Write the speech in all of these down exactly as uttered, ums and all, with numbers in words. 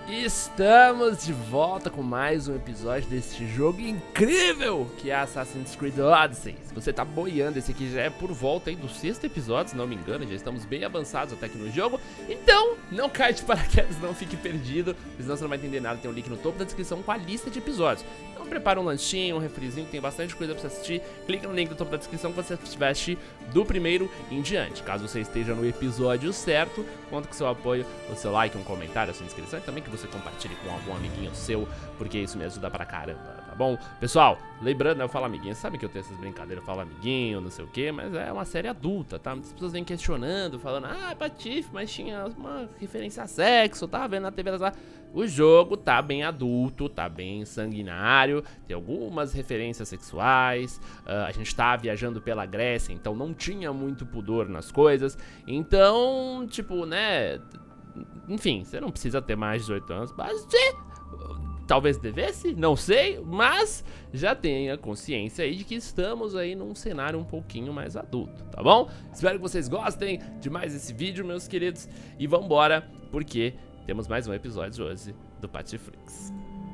Estamos de volta com mais um episódio deste jogo incrível que é Assassin's Creed Odyssey. Se você tá boiando, esse aqui já é por volta aí do sexto episódio, se não me engano, já estamos bem avançados até aqui no jogo. Então, não caia de paraquedas, não fique perdido, senão você não vai entender nada. Tem um link no topo da descrição com a lista de episódios. Então prepara um lanchinho, um refrizinho, tem bastante coisa pra você assistir. Clica no link no topo da descrição quando você estiver assistir do primeiro em diante. Caso você esteja no episódio certo, conto com seu apoio, o seu like, um comentário, a sua inscrição e também que você compartilhe com algum amiguinho seu, porque isso me ajuda pra caramba, tá bom? Pessoal, lembrando, né, eu falo amiguinho, sabe que eu tenho essas brincadeiras, eu falo amiguinho, não sei o que, mas é uma série adulta, tá? Muitas pessoas vêm questionando, falando, ah, Patife, mas tinha uma referência a sexo, tava vendo na T V lá. O jogo tá bem adulto, tá bem sanguinário, tem algumas referências sexuais, uh, a gente tá viajando pela Grécia, então não tinha muito pudor nas coisas, então, tipo, né... Enfim, você não precisa ter mais de dezoito anos, mas de... talvez devesse, não sei, mas já tenha consciência aí de que estamos aí num cenário um pouquinho mais adulto, tá bom? Espero que vocês gostem de mais esse vídeo, meus queridos, e vambora, porque temos mais um episódio hoje do Patiflix.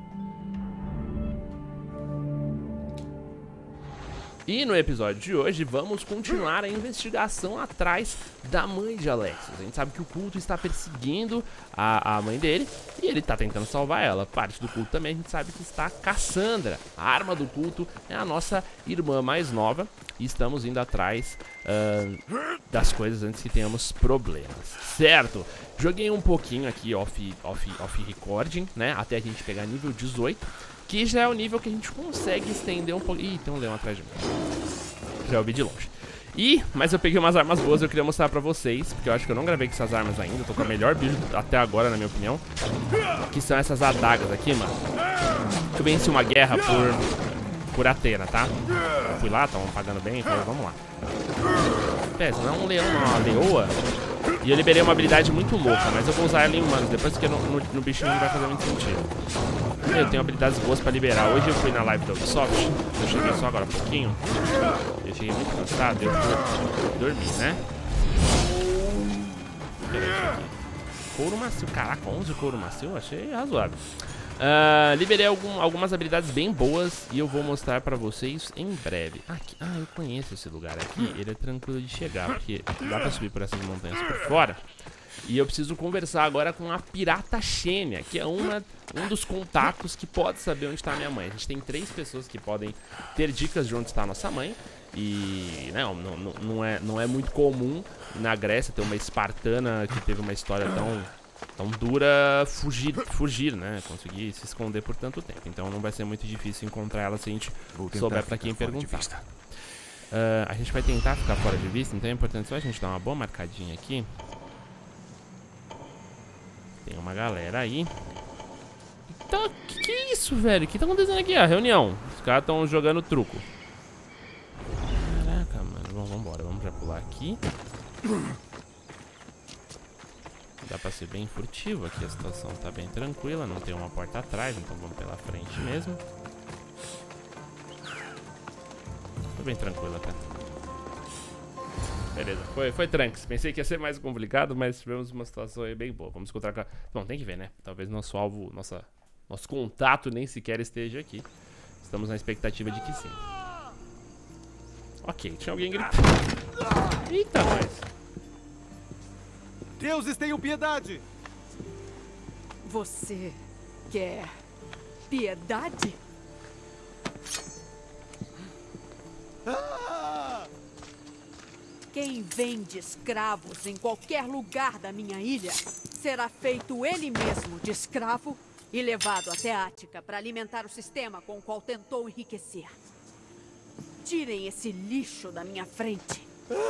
E no episódio de hoje vamos continuar a investigação atrás da mãe de Alexios. A gente sabe que o culto está perseguindo a, a mãe dele e ele está tentando salvar ela. Parte do culto também a gente sabe que está a Cassandra. A arma do culto é a nossa irmã mais nova e estamos indo atrás uh, das coisas antes que tenhamos problemas, certo? Joguei um pouquinho aqui off, off, off recording, né, até a gente pegar nível dezoito. Que já é o nível que a gente consegue estender um pouco. Ih, tem um leão atrás de mim. Já ouvi de longe. Ih, mas eu peguei umas armas boas, eu queria mostrar pra vocês, porque eu acho que eu não gravei com essas armas ainda. Eu tô com a melhor build até agora, na minha opinião. Que são essas adagas aqui, mano. Eu venci uma guerra por, por Atena, tá? Eu fui lá, estavam pagando bem, falei, vamos lá. Pé, não é um leão, não, é uma leoa. E eu liberei uma habilidade muito louca, mas eu vou usar ela em humanos depois, porque no, no, no bichinho não vai fazer muito sentido. Eu tenho habilidades boas pra liberar. Hoje eu fui na live da Ubisoft, eu cheguei só agora há pouquinho. Eu cheguei muito cansado, eu fui dormir, né? Peraí, deixa aqui. Couro macio, caraca, onze couro macio, achei razoável. Uh, liberei algum, algumas habilidades bem boas e eu vou mostrar pra vocês em breve. Aqui, ah, eu conheço esse lugar aqui, ele é tranquilo de chegar, porque dá pra subir por essas montanhas por fora. E eu preciso conversar agora com a Pirata Xênia, que é uma, um dos contatos que pode saber onde está a minha mãe. A gente tem três pessoas que podem ter dicas de onde está a nossa mãe. E não, não, não, não, é, não é muito comum na Grécia ter uma espartana que teve uma história tão, tão dura fugir, fugir, né? Conseguir se esconder por tanto tempo. Então não vai ser muito difícil encontrar ela se a gente souber para quem perguntar. Uh, a gente vai tentar ficar fora de vista, então é importante só a gente dar uma boa marcadinha aqui. Tem uma galera aí. Tá, que que é isso, velho? O que tá acontecendo aqui? A reunião. Os caras estão jogando truco. Caraca, mano. Vamos, vambora. Vamos já pular aqui. Dá pra ser bem furtivo aqui. A situação tá bem tranquila. Não tem uma porta atrás, então vamos pela frente mesmo. Tô bem tranquilo até. Beleza, foi, foi tranks. Pensei que ia ser mais complicado, mas tivemos uma situação aí bem boa. Vamos encontrar com a... Bom, tem que ver, né? Talvez nosso alvo, nossa, nosso contato nem sequer esteja aqui. Estamos na expectativa de que sim. Ok, tinha alguém gritando. Eita, nós. Deuses, tenham piedade! Você quer piedade? Ah! Quem vende escravos em qualquer lugar da minha ilha será feito ele mesmo de escravo e levado até Ática para alimentar o sistema com o qual tentou enriquecer. Tirem esse lixo da minha frente.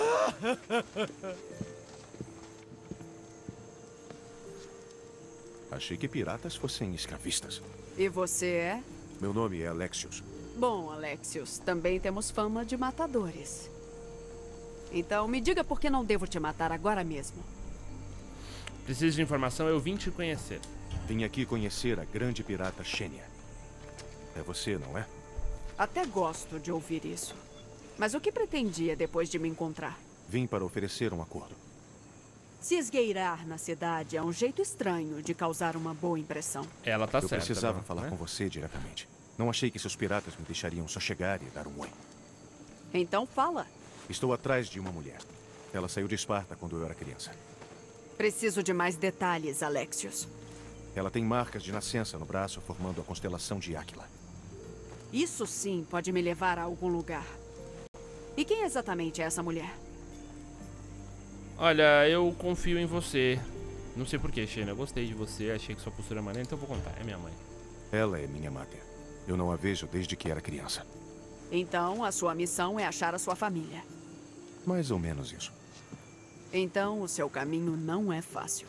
Achei que piratas fossem escravistas. E você é? Meu nome é Alexios. Bom, Alexios, também temos fama de matadores. Então, me diga por que não devo te matar agora mesmo. Preciso de informação, eu vim te conhecer. Vim aqui conhecer a grande pirata Xênia. É você, não é? Até gosto de ouvir isso. Mas o que pretendia depois de me encontrar? Vim para oferecer um acordo. Se esgueirar na cidade é um jeito estranho de causar uma boa impressão. Ela tá Eu certa. precisava não, falar né? com você diretamente. Não achei que seus piratas me deixariam só chegar e dar um oi. Então fala. Estou atrás de uma mulher. Ela saiu de Esparta quando eu era criança. Preciso de mais detalhes, Alexios. Ela tem marcas de nascença no braço, formando a constelação de Áquila. Isso sim pode me levar a algum lugar. E quem exatamente é essa mulher? Olha, eu confio em você. Não sei porquê, Xena. Eu gostei de você, achei que sua postura é maneira, então eu vou contar. É minha mãe. Ela é minha máter. Eu não a vejo desde que era criança. Então, a sua missão é achar a sua família. Mais ou menos isso. Então, o seu caminho não é fácil.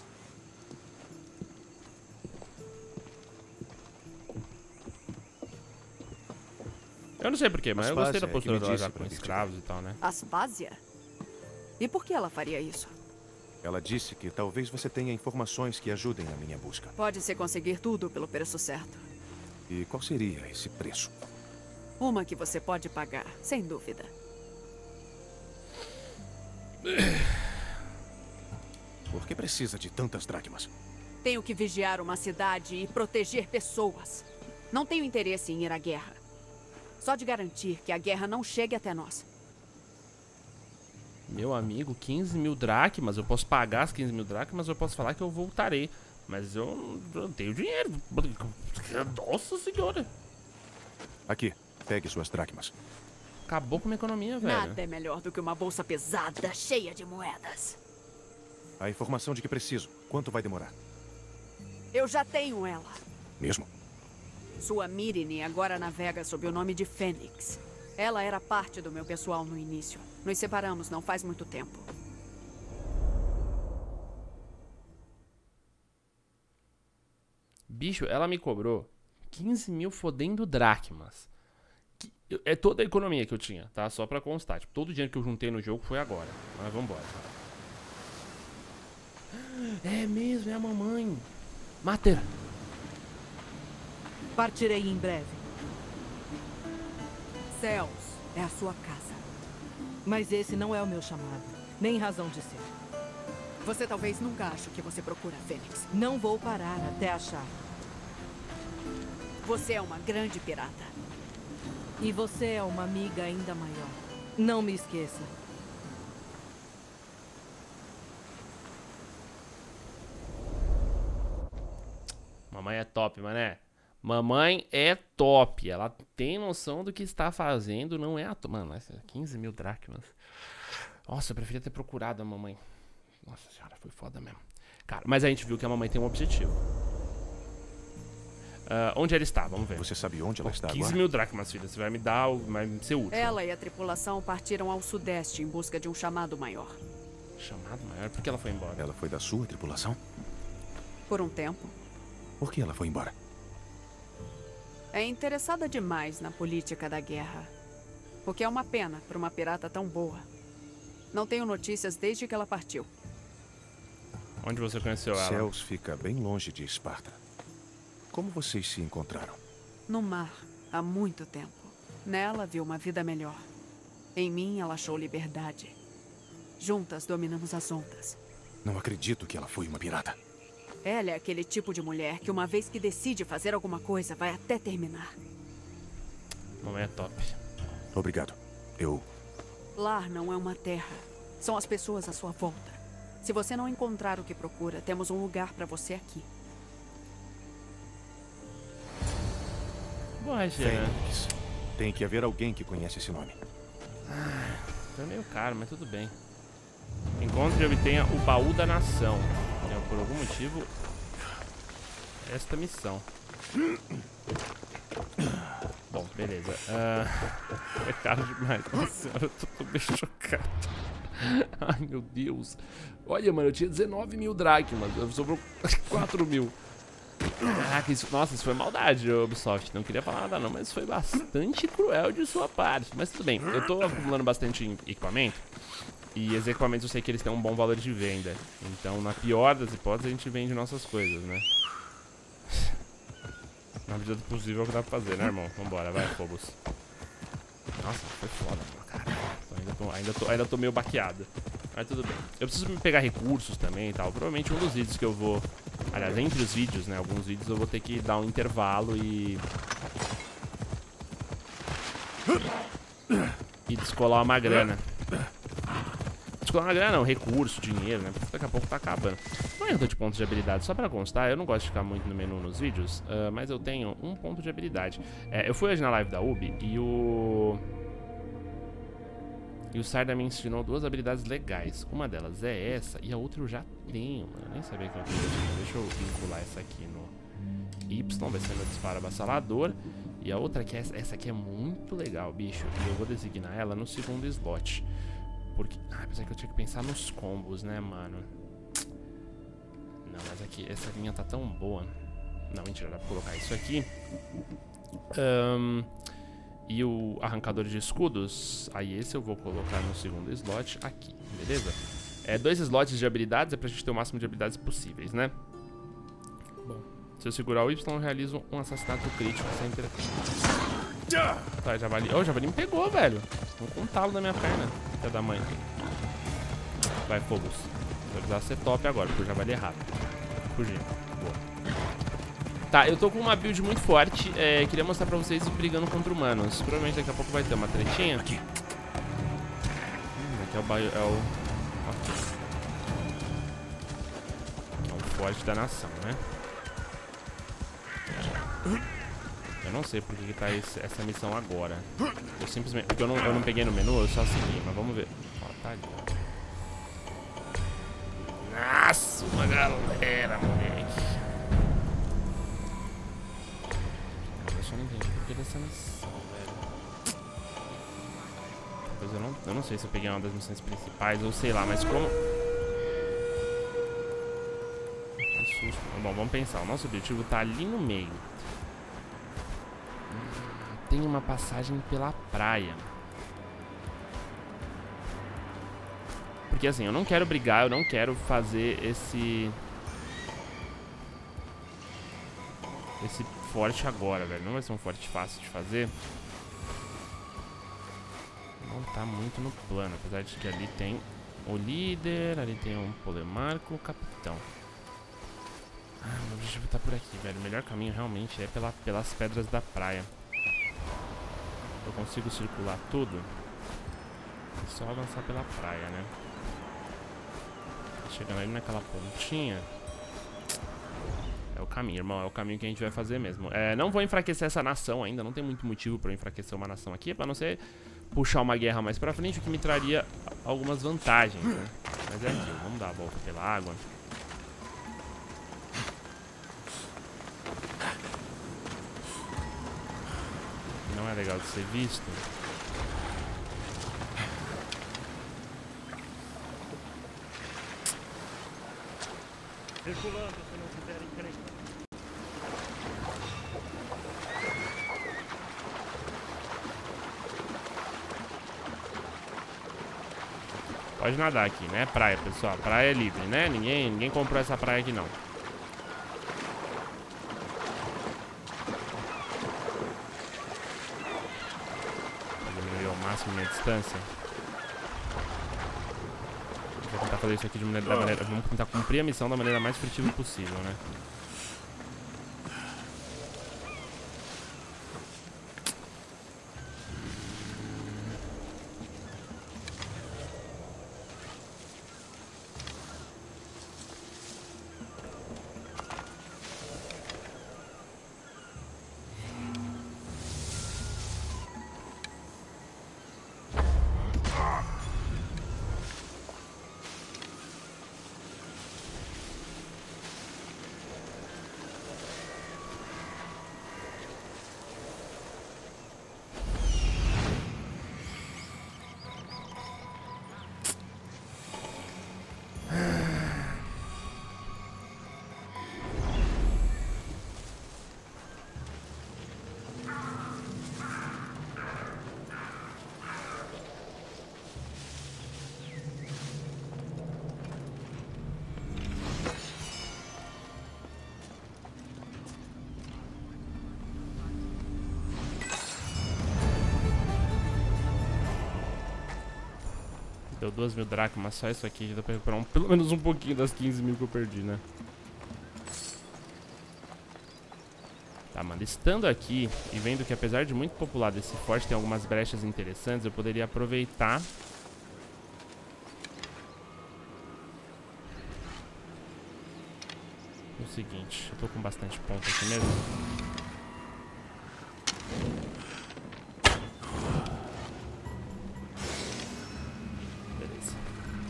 Eu não sei porquê, mas eu gostei da Aspásia é postura que me dela disse já com pra vir escravos e tal, né? Aspásia? E por que ela faria isso? Ela disse que talvez você tenha informações que ajudem na minha busca. Pode ser conseguir tudo pelo preço certo. E qual seria esse preço? Uma que você pode pagar, sem dúvida. Por que precisa de tantas dracmas? Tenho que vigiar uma cidade e proteger pessoas. Não tenho interesse em ir à guerra. Só de garantir que a guerra não chegue até nós. Meu amigo, quinze mil dracmas. Eu posso pagar as quinze mil dracmas, eu posso falar que eu voltarei. Mas eu não tenho dinheiro. Nossa senhora. Aqui, pegue suas dracmas. Acabou com a minha economia, velho. Nada é melhor do que uma bolsa pesada, cheia de moedas. A informação de que preciso. Quanto vai demorar? Eu já tenho ela. Mesmo? Sua Myrine agora navega sob o nome de Fênix. Ela era parte do meu pessoal no início. Nos separamos não faz muito tempo. Bicho, ela me cobrou quinze mil fodendo dracmas. Que- É toda a economia que eu tinha, tá? Só pra constar. Tipo, todo o dinheiro que eu juntei no jogo foi agora. Mas vambora. É mesmo, é a mamãe. Mater. Partirei em breve, Céus é a sua casa. mas esse não é o meu chamado, nem razão de ser. Você talvez nunca ache o que você procura, Fênix. Não vou parar até achar. Você é uma grande pirata. E você é uma amiga ainda maior. Não me esqueça. Mamãe é top, mané. Mamãe é top. Ela tem noção do que está fazendo. Não é a... to- Mano, essa- quinze mil dracmas. Nossa, eu preferia ter procurado a mamãe. Nossa senhora, foi foda mesmo. Cara, mas a gente viu que a mamãe tem um objetivo. Ah, onde ela está? Vamos ver. Você sabe onde ela está quinze agora? mil dracmas, filha. Você vai me dar, o- vai ser útil. Ela e a tripulação partiram ao sudeste em busca de um chamado maior. Chamado maior? Por que ela foi embora? Ela foi da sua tripulação? Por um tempo. Por que ela foi embora? É interessada demais na política da guerra. O que é uma pena para uma pirata tão boa. Não tenho notícias desde que ela partiu. Onde você conheceu ela? Céus fica bem longe de Esparta. Como vocês se encontraram? No mar, há muito tempo. Nela viu uma vida melhor. Em mim, ela achou liberdade. Juntas dominamos as ondas. Não acredito que ela foi uma pirata. Ela é aquele tipo de mulher que, uma vez que decide fazer alguma coisa, vai até terminar. Mamãe é top. Obrigado. Eu... Lar não é uma terra. São as pessoas à sua volta. Se você não encontrar o que procura, temos um lugar para você aqui. Boa, Xena. Fênix. Tem que haver alguém que conhece esse nome. É meio caro, mas tudo bem. Encontre e obtenha o baú da nação. É, por algum motivo, esta missão. Bom, beleza. Ah, é caro demais. Nossa senhora, eu tô, tô bem chocado. Ai, meu Deus. Olha, mano, eu tinha dezenove mil dracmas. Sobrou quatro mil. Caraca, isso, nossa, isso foi maldade, Ubisoft. Não queria falar nada não, mas foi bastante cruel de sua parte. Mas tudo bem, eu tô acumulando bastante equipamento. E os equipamentos eu sei que eles têm um bom valor de venda. Então, na pior das hipóteses, a gente vende nossas coisas, né? Na medida do possível é o que dá pra fazer, né, irmão? Vambora, vai, Phobos. Nossa, foi foda, mano, cara. Então, ainda, tô, ainda, tô, ainda tô meio baqueado. Mas tudo bem. Eu preciso me pegar recursos também e tal. Provavelmente um dos vídeos que eu vou... Aliás, entre os vídeos, né? Alguns vídeos eu vou ter que dar um intervalo e... E descolar uma grana. Descolar uma grana não, recurso, dinheiro, né? Porque daqui a pouco tá acabando. Não é eu tô de pontos de habilidade, só pra constar, eu não gosto de ficar muito no menu nos vídeos, uh, mas eu tenho um ponto de habilidade. É, eu fui hoje na live da Ubi e o... E o Sarda me ensinou duas habilidades legais. Uma delas é essa e a outra eu já tenho, mano. Eu nem sabia que eu tinha. Deixa eu vincular essa aqui no Y, vai ser meu disparo avassalador. E a outra aqui, essa aqui é muito legal, bicho. E eu vou designar ela no segundo slot. Porque... Ah, apesar que eu tinha que pensar nos combos, né, mano? Não, mas aqui, essa linha tá tão boa. Não, mentira, dá pra colocar isso aqui. Um, e o arrancador de escudos, aí esse eu vou colocar no segundo slot aqui, beleza? É, dois slots de habilidades, é pra gente ter o máximo de habilidades possíveis, né? Bom, se eu segurar o Y, eu realizo um assassinato crítico sem ter... Tá, javali... Oh, o javali me pegou, velho. Vou com um talo na minha perna, filha da mãe. Vai, Fogos. Vou precisar ser top agora, porque o javali é rápido. Fugir. Boa. Tá, eu tô com uma build muito forte. É, queria mostrar pra vocês brigando contra humanos. Provavelmente daqui a pouco vai ter uma tretinha. Aqui. Hum, aqui é o baio. É o. Ok. É o forte da nação, né? Eu não sei por que tá esse, essa missão agora. Eu simplesmente. Porque eu não, eu não peguei no menu, eu só segui, mas vamos ver. Ó, tá ali. Nossa, uma galera, moleque. Eu só não entendi por que dessa missão, velho. Pois eu não, eu não sei se eu peguei uma das missões principais ou sei lá, mas como... Que susto. Bom, vamos pensar. O nosso objetivo tá ali no meio. Tem uma passagem pela praia. Porque assim, eu não quero brigar, eu não quero fazer esse... Esse forte agora, velho. Não vai ser um forte fácil de fazer. Não tá muito no plano, apesar de que ali tem o líder, ali tem um polemarco, o capitão. Ah, meu objetivo tá por aqui, velho. O melhor caminho realmente é pela, pelas pedras da praia. Eu consigo circular tudo. É só avançar pela praia, né? Chegando ali naquela pontinha. É o caminho, irmão. É o caminho que a gente vai fazer mesmo. É, não vou enfraquecer essa nação ainda. Não tem muito motivo pra eu enfraquecer uma nação aqui. Pra não ser puxar uma guerra mais pra frente, o que me traria algumas vantagens, né? Mas é aquilo. Vamos dar a volta pela água. Não é legal de ser visto. Circulando, se não quiser encrenca. Pode nadar aqui, né? Praia, pessoal. Praia é livre, né? Ninguém, ninguém comprou essa praia aqui, não. Vou diminuir ao máximo minha distância. Vou tentar fazer isso aqui de maneira, da maneira... Vamos tentar cumprir a missão da maneira mais furtiva possível, né? Deu duas mil dracmas, só isso aqui já dá pra recuperar um, pelo menos um pouquinho das quinze mil que eu perdi, né? Tá, mano, estando aqui e vendo que apesar de muito populado esse forte tem algumas brechas interessantes, eu poderia aproveitar... O seguinte, eu tô com bastante ponto aqui mesmo. Beleza.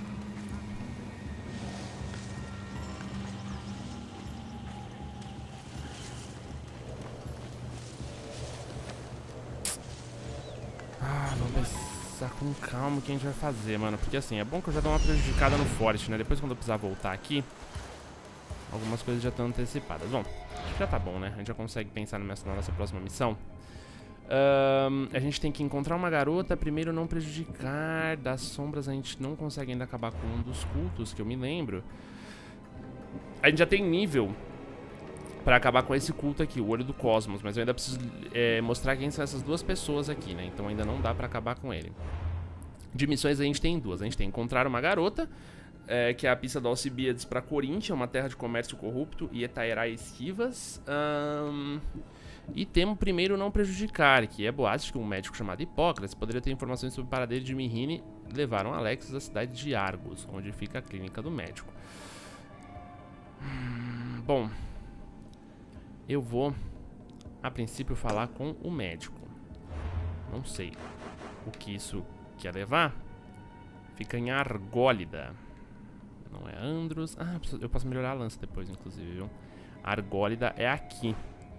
Ah, vamos pensar com calma o que a gente vai fazer, mano. Porque assim, é bom que eu já dou uma prejudicada no forte, né? Depois quando eu precisar voltar aqui, algumas coisas já estão antecipadas. Bom, acho que já tá bom, né? A gente já consegue pensar na nossa próxima missão. Um, a gente tem que encontrar uma garota, primeiro não prejudicar. Das sombras a gente não consegue ainda acabar com um dos cultos, que eu me lembro. A gente já tem nível pra acabar com esse culto aqui, o Olho do Cosmos. Mas eu ainda preciso é, mostrar quem são essas duas pessoas aqui, né? Então ainda não dá pra acabar com ele. De missões a gente tem duas. A gente tem encontrar uma garota, É, que é a pista do Alcibiades para Coríntia, uma terra de comércio corrupto, e Etaerai Esquivas. Um, e temos primeiro não prejudicar, que é boatos que um médico chamado Hipócrates poderia ter informações sobre o paradeiro de Myrrine, levaram Alexis à cidade de Argos, onde fica a clínica do médico. Hum, bom, eu vou, a princípio, falar com o médico. Não sei o que isso quer levar. Fica em Argólida. Não é Andros. Ah, eu posso melhorar a lança depois, inclusive, viu? A Argólida é aqui.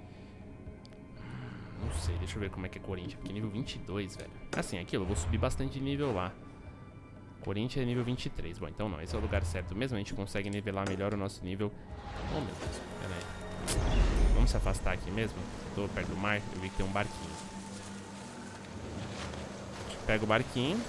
Não sei, deixa eu ver como é que é Coríntia. Porque nível vinte e dois, velho. Assim, aquilo, eu vou subir bastante de nível lá. Coríntia é nível vinte e três. Bom, então não, esse é o lugar certo mesmo. A gente consegue nivelar melhor o nosso nível. Oh, meu Deus, pera aí. Vamos se afastar aqui mesmo. Tô perto do mar, eu vi que tem um barquinho. A gente pega o barquinho.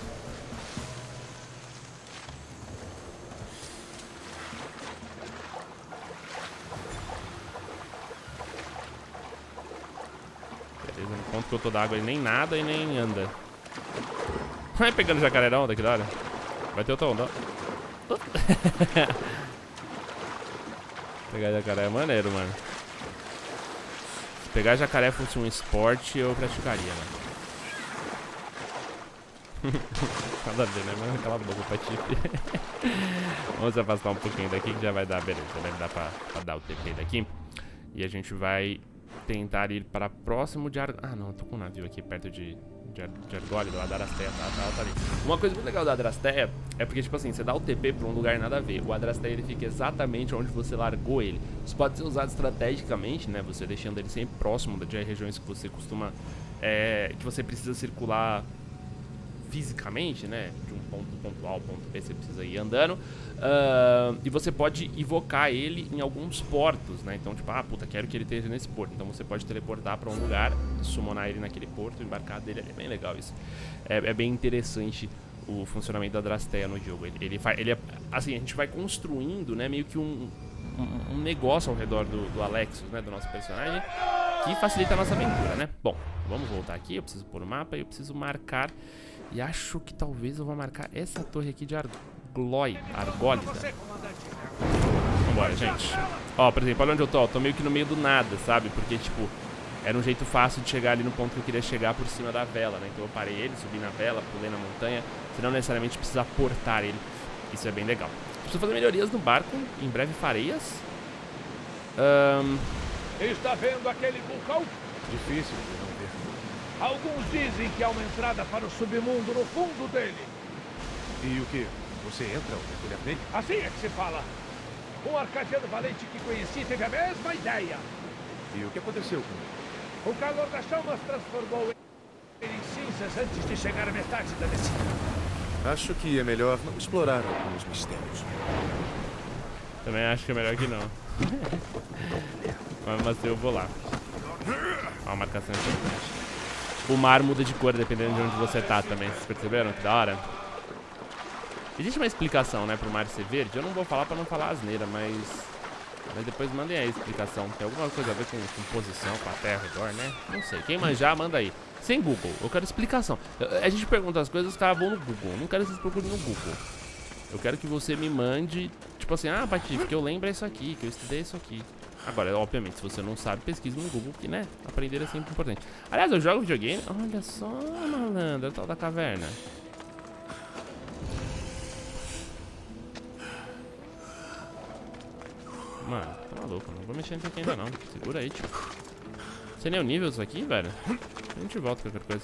No ponto que eu tô d'água ele nem nada e nem anda. Vai pegando jacaré da onda, que da hora. Vai ter outra onda. Pegar jacaré é maneiro, mano. Se pegar jacaré fosse um esporte, eu praticaria, mano. Nada a ver, né? Mas cala a boca, Patife. Vamos se afastar um pouquinho daqui que já vai dar, beleza. Deve dar pra, pra dar o T P daqui. E a gente vai tentar ir para próximo de Ar... Ah, não, eu tô com um navio aqui perto de, de, Ar... de Argólida, lá da Adrasteia, tá, tá, tá ali. Uma coisa muito legal da Adrasteia é porque, tipo assim, você dá o T P pra um lugar nada a ver. O Adrasteia, ele fica exatamente onde você largou ele. Isso pode ser usado estrategicamente, né, você deixando ele sempre próximo de regiões que você costuma... É, que você precisa circular fisicamente, né, de um ponto ponto A ao ponto B, você precisa ir andando. Uh, e você pode invocar ele em alguns portos, né? Então, tipo, ah, puta, quero que ele esteja nesse porto. Então você pode teleportar pra um lugar, summonar ele naquele porto, embarcar dele. É bem legal isso. É, é bem interessante o funcionamento da Adrasteia no jogo. Ele, ele, faz, ele é, assim, a gente vai construindo, né, meio que um, um, um negócio ao redor do, do Alexis, né, do nosso personagem, que facilita a nossa aventura, né? Bom, vamos voltar aqui. Eu preciso pôr o mapa e eu preciso marcar. E acho que talvez eu vou marcar essa torre aqui de Argólida. Argólida. Vambora, gente. Ó, por exemplo, olha onde eu tô. Eu tô meio que no meio do nada, sabe? Porque, tipo, era um jeito fácil de chegar ali no ponto que eu queria chegar por cima da vela, né? Então eu parei ele, subi na vela, pulei na montanha. Você não necessariamente precisa portar ele. Isso é bem legal. Preciso fazer melhorias no barco. Em breve farei-as. Um... Está vendo aquele vulcão? Difícil de não ver. Alguns dizem que há uma entrada para o submundo no fundo dele. E o que? Você entra ou mergulha nele? Assim é que se fala. Um arcadiano valente que conheci teve a mesma ideia. E o que aconteceu com ele? O calor das chamas transformou ele em cinzas antes de chegar à metade da descida. Acho que é melhor não explorar alguns mistérios. Também acho que é melhor que não. Mas eu vou lá. Ó, a marcação importante. O mar muda de cor dependendo de onde você tá também. Vocês perceberam? Que da hora. Existe uma explicação, né, pro mar ser verde. Eu não vou falar pra não falar asneira, mas... Mas depois mandem aí a explicação. Tem alguma coisa a ver com, com posição, com a terra, redor, né? Não sei. Quem manjar, manda aí. Sem Google. Eu quero explicação. A gente pergunta as coisas, os caras vão no Google. Eu não quero que vocês procurem no Google. Eu quero que você me mande, tipo assim, ah, Patife, que eu lembro é isso aqui, que eu estudei isso aqui. Agora, obviamente, se você não sabe, pesquise no Google, que, né, aprender é sempre importante. Aliás, eu jogo videogame. Olha só, malandro, o tal da caverna. Mano, tá maluco, não vou mexer nisso aqui ainda não. Segura aí, tio. Você nem o nível disso aqui, velho? A gente volta com qualquer coisa.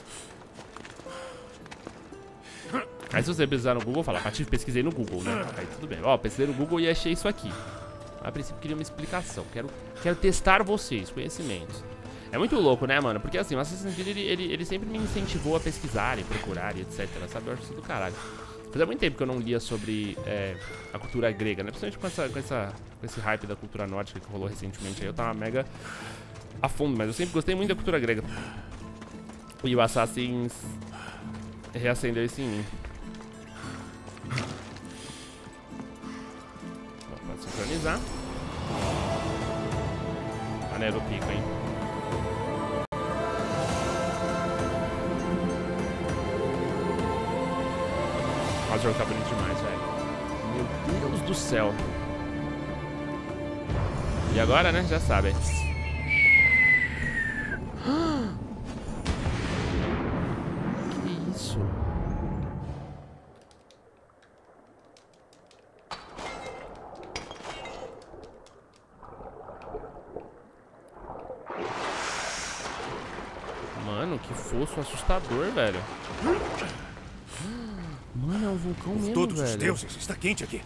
Aí se você precisar no Google, fala, Patife, pesquisei no Google, né? Aí tudo bem. Ó, pesquisei no Google e achei isso aqui. A princípio queria uma explicação. Quero, quero testar vocês, conhecimentos. É muito louco, né, mano? Porque assim, o Assassin's Creed, ele, ele, ele sempre me incentivou a pesquisar e procurar e etcétera. Sabe? Eu acho isso do caralho. Fazia muito tempo que eu não lia sobre é, a cultura grega, né? Principalmente com, essa, com, essa, com esse hype da cultura nórdica que rolou recentemente. Aí eu tava mega a fundo, mas eu sempre gostei muito da cultura grega. E o Assassin's reacendeu isso em mim. Pode sincronizar. Maneiro o pico, hein? Nossa, o jogo tá bonito demais, velho. Meu Deus do céu. E agora, né? Já sabem. Que isso? Mano, que fosso assustador, velho. Mano, é um vulcão mesmo, Todos velho. os deuses, está quente aqui.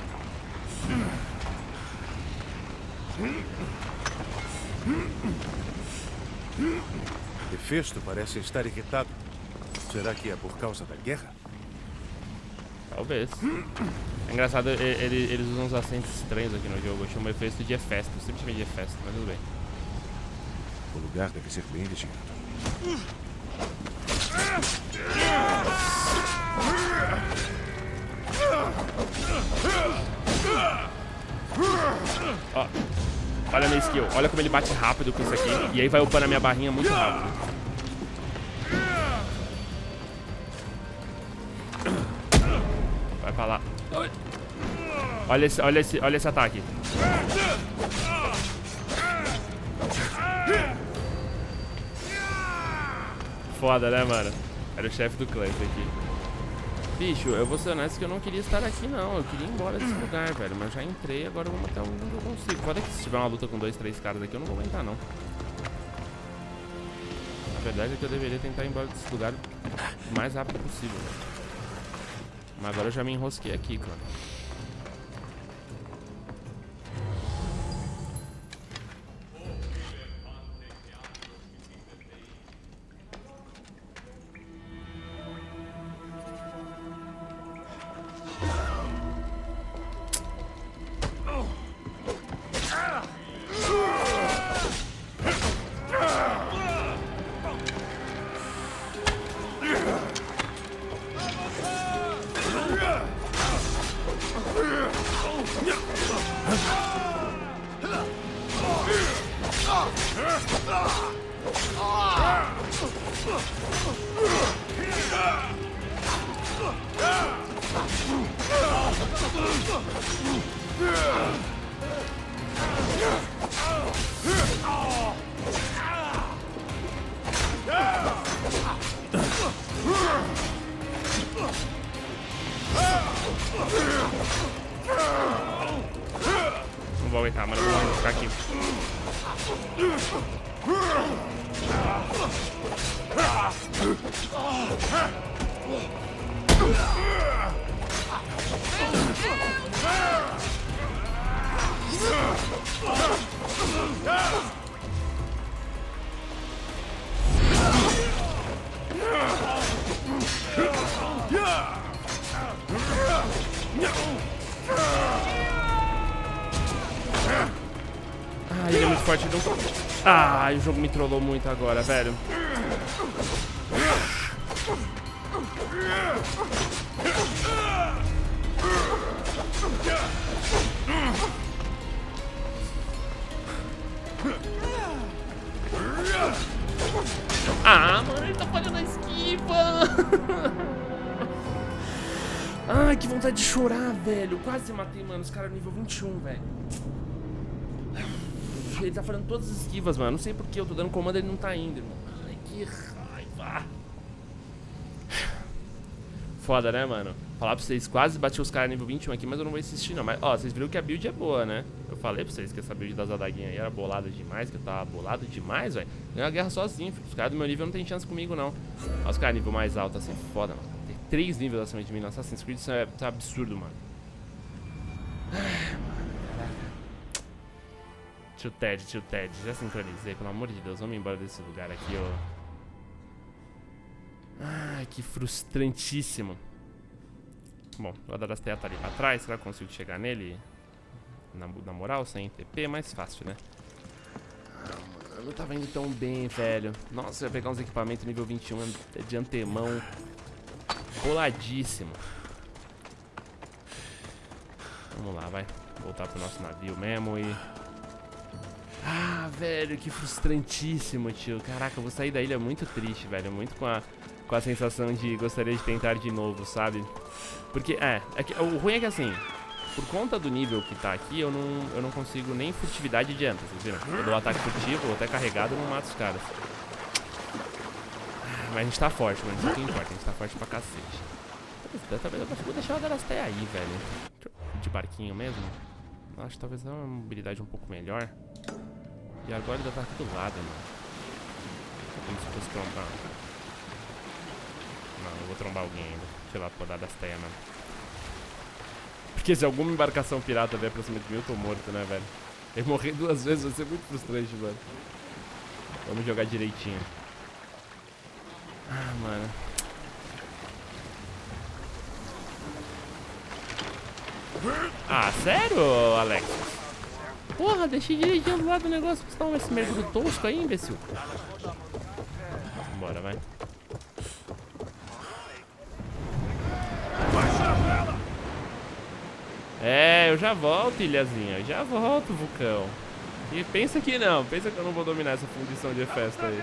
Hefesto parece estar irritado. Será que é por causa da guerra? Talvez. É engraçado, ele, eles usam uns acentos estranhos aqui no jogo. Eu chamo Hefesto de Hefesto. Eu sempre chamei de Hefesto, mas tudo bem. O lugar deve ser bem vigiado. Ó, olha a minha skill. Olha como ele bate rápido com isso aqui. E aí vai upando a minha barrinha muito rápido. Vai pra lá. Olha esse, olha esse, olha esse ataque. Foda, né, mano? Era o chefe do clã esse aqui. Bicho, eu vou ser honesto que eu não queria estar aqui, não. Eu queria ir embora desse lugar, velho. Mas já entrei, agora eu vou matar um que eu consigo. Foda que se tiver uma luta com dois, três caras aqui, eu não vou aguentar, não. A verdade é que eu deveria tentar ir embora desse lugar o mais rápido possível, velho. Mas agora eu já me enrosquei aqui, cara. Não vou aguentar, mano. Eu vou ficar aqui. Ah, ele é muito forte. Não... Ah, o jogo me trollou muito agora, velho. Ah, mano, ele tá falhando a esquiva. Ai, que vontade de chorar, velho. Quase matei, mano, os caras nível vinte e um, velho. Ele tá falando todas as esquivas, mano. Não sei porque eu tô dando comando e ele não tá indo, irmão. Ai, que raiva. Foda, né, mano? Falar pra vocês, quase bati os caras nível vinte e um aqui, mas eu não vou insistir, não. Mas, ó, vocês viram que a build é boa, né? Eu falei pra vocês que essa build das adaguinhas aí era bolada demais, que eu tava bolado demais, velho. Ganhei a guerra sozinho, filho. Os caras do meu nível não tem chance comigo, não. Ó, os caras nível mais alto, assim, foda, mano. Tem três níveis acima de mim no Assassin's Creed, isso é, isso é absurdo, mano. Ai, mano, caraca. Tio Ted, tio Ted, já sincronizei, pelo amor de Deus, vamos embora desse lugar aqui, ó. Ai, que frustrantíssimo. Bom, o Adarasteia tá ali pra trás, será que eu consigo chegar nele? Na, na moral, sem T P é mais fácil, né? Ah, mano, eu não tava indo tão bem, velho. Nossa, eu ia pegar uns equipamentos nível vinte e um de antemão. Boladíssimo. Vamos lá, vai. Voltar pro nosso navio mesmo e... Ah, velho, que frustrantíssimo, tio. Caraca, eu vou sair da ilha muito triste, velho. Muito com a, com a sensação de gostaria de tentar de novo, sabe? Porque, é, é que, o ruim é que assim, por conta do nível que tá aqui, eu não, eu não consigo nem furtividade adianta, vocês viram? Eu dou ataque furtivo, ou até carregado, eu não mato os caras. Mas a gente tá forte, mano, isso que importa, a gente tá forte pra cacete. Talvez eu vou deixar o Adarasteia aí, velho. De barquinho mesmo. Acho que talvez dá uma mobilidade um pouco melhor. E agora ele já tá aqui do lado, mano. Como se fosse trombar. Não, eu vou trombar alguém ainda. Sei lá, pô, dar das teias, mano. Porque se alguma embarcação pirata vier pra cima de mim, eu tô morto, né, velho? Eu morrer duas vezes vai ser muito frustrante, mano. Vamos jogar direitinho. Ah, mano. Ah, sério, Alex? Porra, deixei direitinho do lado do negócio. Você tava esse mergulho tosco aí, imbecil. Bora, vai. É, eu já volto, ilhazinha. Eu já volto, vulcão. E pensa que não. Pensa que eu não vou dominar essa fundição de festa aí.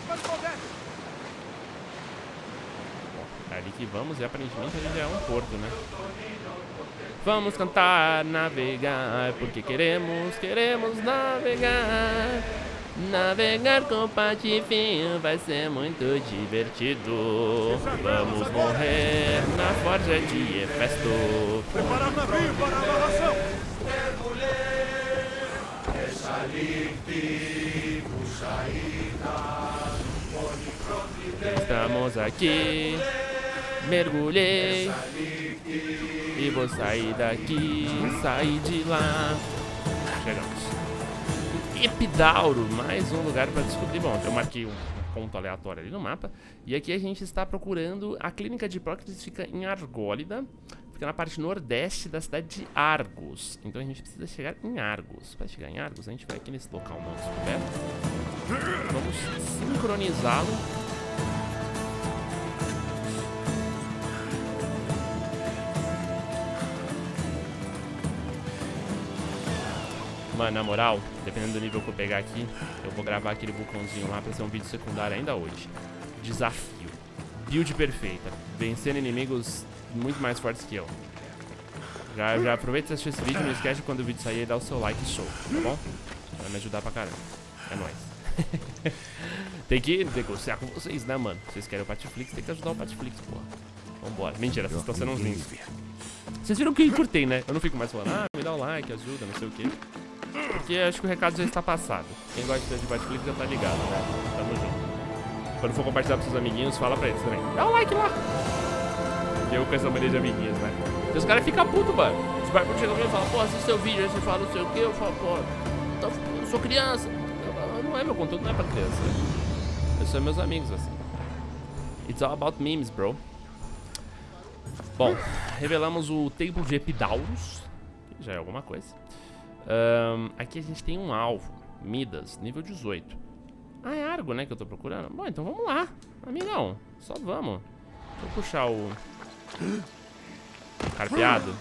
Bom, ali que vamos e aparentemente ele já é um porto, né? Vamos cantar, navegar, porque queremos, queremos navegar. Navegar com patifinho vai ser muito divertido. Vamos morrer na forja de Hefesto. Preparar o navio para a navegação. Estamos aqui, mergulhei e vou sair daqui, sair de lá. Chegamos. Epidauro, mais um lugar para descobrir. Bom, eu marquei um ponto aleatório ali no mapa. E aqui a gente está procurando a clínica de Hipócrates, fica em Argólida. Fica na parte nordeste da cidade de Argos. Então a gente precisa chegar em Argos. Para chegar em Argos, a gente vai aqui nesse local não descoberto. Vamos sincronizá-lo. Mano, na moral, dependendo do nível que eu pegar aqui, eu vou gravar aquele vulcãozinho lá pra ser um vídeo secundário ainda hoje. Desafio. Build perfeita. Vencendo inimigos muito mais fortes que eu. Já, já aproveita e assistir esse vídeo, não esquece quando o vídeo sair e dar o seu like e show, tá bom? Vai me ajudar pra caramba. É nóis. Tem que negociar com vocês, né, mano? Vocês querem o Patiflix, tem que ajudar o Patiflix, porra. Vambora. Mentira, vocês estão sendo uns lindos. Vocês viram que eu encurtei, né? Eu não fico mais falando, ah, me dá o like, ajuda, não sei o quê. Porque acho que o recado já está passado. Quem gosta de Batflix já tá ligado, né? Tamo junto. Quando for compartilhar pros seus amiguinhos, fala pra eles também. Dá o like lá! Porque eu com essa mania de amiguinhos, né? E os caras ficam putos, mano. Os barbudos chegam pra mim e falam, pô, assiste seu vídeo, aí você fala não sei o que, eu falo, pô, eu sou criança. Não é meu conteúdo, não é pra criança. Eu sou meus amigos, assim. It's all about memes, bro. Bom, revelamos o templo de Epidaurus, que já é alguma coisa. Um, aqui a gente tem um alvo, Midas, nível dezoito. Ah, é Argo, né, que eu tô procurando? Bom, então vamos lá, amigão, só vamos. Deixa eu puxar o carpeado.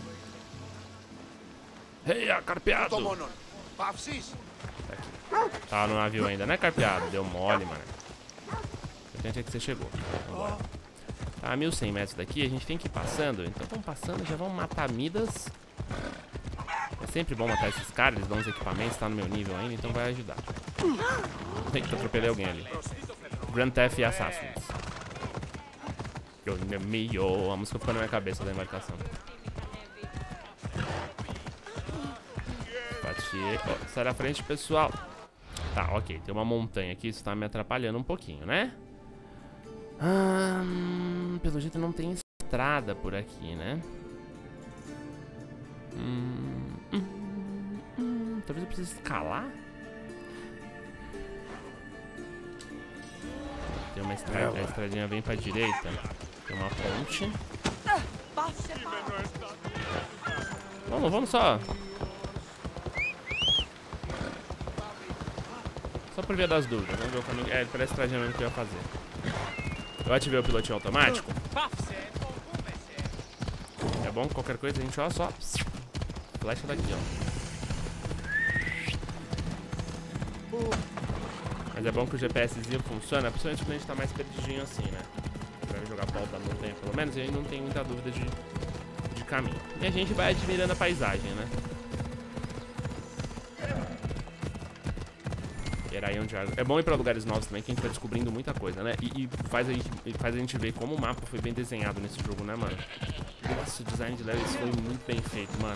Hey, carpeado! Tá aqui. Tava no navio ainda, né, carpeado? Deu mole, mano. O importante é que você chegou. Vambora. Tá a mil e cem metros daqui, a gente tem que ir passando. Então vamos passando, já vamos matar Midas. É sempre bom matar esses caras, eles dão uns equipamentos, tá no meu nível ainda, então vai ajudar. Eita, atropelei alguém ali. Grand Theft e Assassins. Your inimigo. A música ficou na minha cabeça da embarcação. Bati. Oh, sai da frente, pessoal. Tá, ok. Tem uma montanha aqui, isso tá me atrapalhando um pouquinho, né? Hum, pelo jeito não tem estrada por aqui, né? Hum, hum, hum, talvez eu precise escalar. Tem uma estrada, a estradinha vem pra direita. Tem uma ponte. Vamos, vamos só. Só por via das dúvidas. Vamos ver o caminho. É, parece a estradinha mesmo que eu ia fazer. Eu ativei o pilotinho automático. É bom, qualquer coisa a gente ó, só flecha daqui, ó. Mas é bom que o GPSzinho funciona, principalmente quando a gente tá mais perdidinho assim, né? Vai jogar pau da montanha pelo menos, e aí não tem muita dúvida de, de caminho. E a gente vai admirando a paisagem, né? É bom ir pra lugares novos também, que a gente vai descobrindo muita coisa, né? E, e faz, a gente, faz a gente ver como o mapa foi bem desenhado nesse jogo, né, mano? Nossa, o design de levels foi muito bem feito, mano.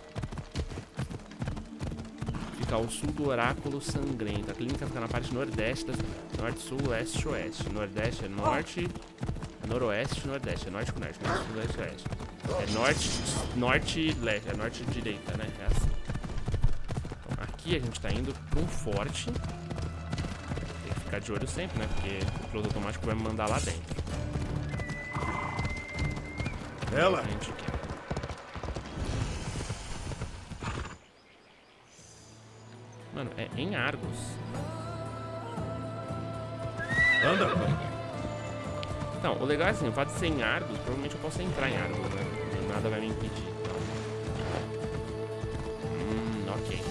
Fica ao sul do Oráculo Sangrento. A clínica fica na parte nordeste, da, norte, sul, leste, oeste. Nordeste é norte, noroeste, nordeste. É norte com norte, norte, sul, leste, oeste. É norte, norte, leste. É norte, direita, né? É assim. Então, aqui a gente tá indo pra um forte. Tem que ficar de olho sempre, né? Porque o piloto automático vai me mandar lá dentro. Ela! A gente quer. Mano, é em Argos. Anda! Então, o legal é assim, o fato de ser em Argos, provavelmente eu posso entrar em Argos, né? E nada vai me impedir. Hum, ok.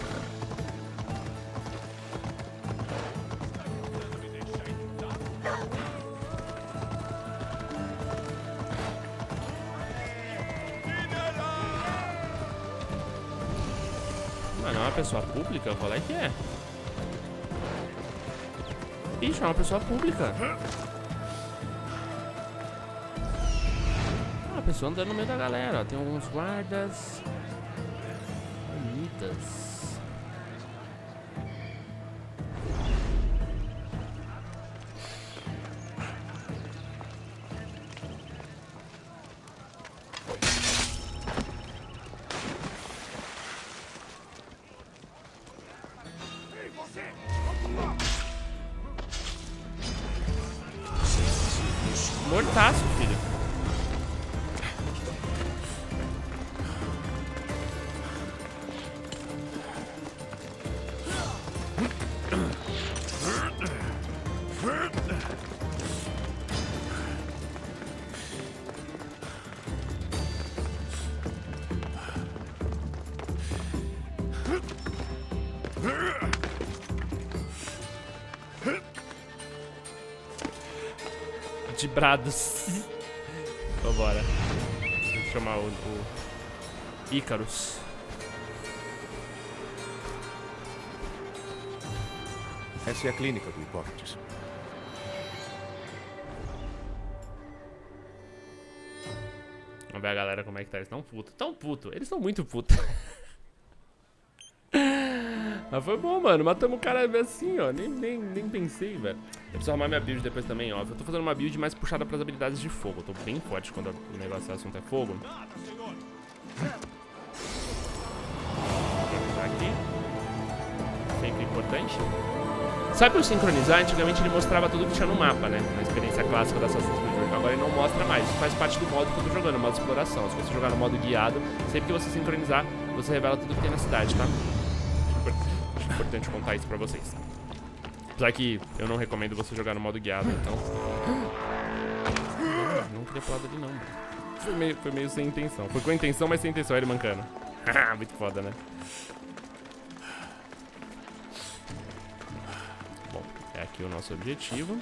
Mano, é uma pessoa pública? Qual é que é? Ixi, é uma pessoa pública. Ah, a pessoa andando no meio da galera, ó. Tem alguns guardas. Bonitas. Mortaço, filho. De brados. Vambora. Vou chamar o, o Ícaros. Essa é a clínica do Hipócrates. Vamos ver a galera como é que tá. Eles tão puto. Tão puto. Eles estão muito putos. Mas foi bom, mano. Matamos o cara assim, ó. Nem, nem, nem pensei, velho. Eu preciso arrumar minha build depois também, ó. Eu tô fazendo uma build mais puxada pras habilidades de fogo. Eu tô bem forte quando o negócio, o assunto é fogo. Aqui. Sempre importante. Sabe o sincronizar? Antigamente ele mostrava tudo que tinha no mapa, né? Na experiência clássica da Assassin's Creed. Agora ele não mostra mais. Isso faz parte do modo que eu tô jogando, o modo de exploração. Se você jogar no modo guiado, sempre que você sincronizar, você revela tudo que tem na cidade, tá? Acho importante contar isso pra vocês. Apesar que eu não recomendo você jogar no modo guiado, então... Não, não queria falar dele não, mano. Foi meio, foi meio sem intenção. Foi com intenção, mas sem intenção, ele mancando. Muito foda, né? aqui o nosso objetivo.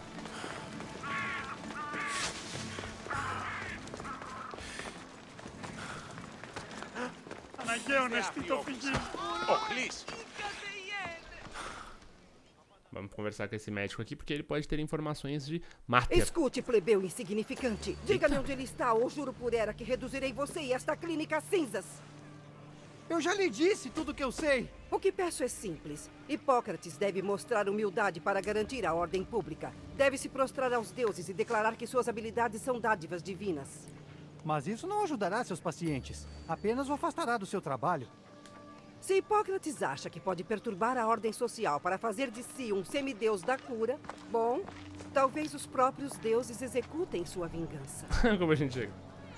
Vamos conversar com esse médico aqui, porque ele pode ter informações de Mater. Escute, plebeu insignificante. Diga-me onde ele está, ou juro por Hera que reduzirei você e esta clínica a cinzas. Eu já lhe disse tudo o que eu sei. O que peço é simples. Hipócrates deve mostrar humildade para garantir a ordem pública. Deve se prostrar aos deuses e declarar que suas habilidades são dádivas divinas. Mas isso não ajudará seus pacientes. Apenas o afastará do seu trabalho. Se Hipócrates acha que pode perturbar a ordem social para fazer de si um semideus da cura, bom, talvez os próprios deuses executem sua vingança. Como a gente chega?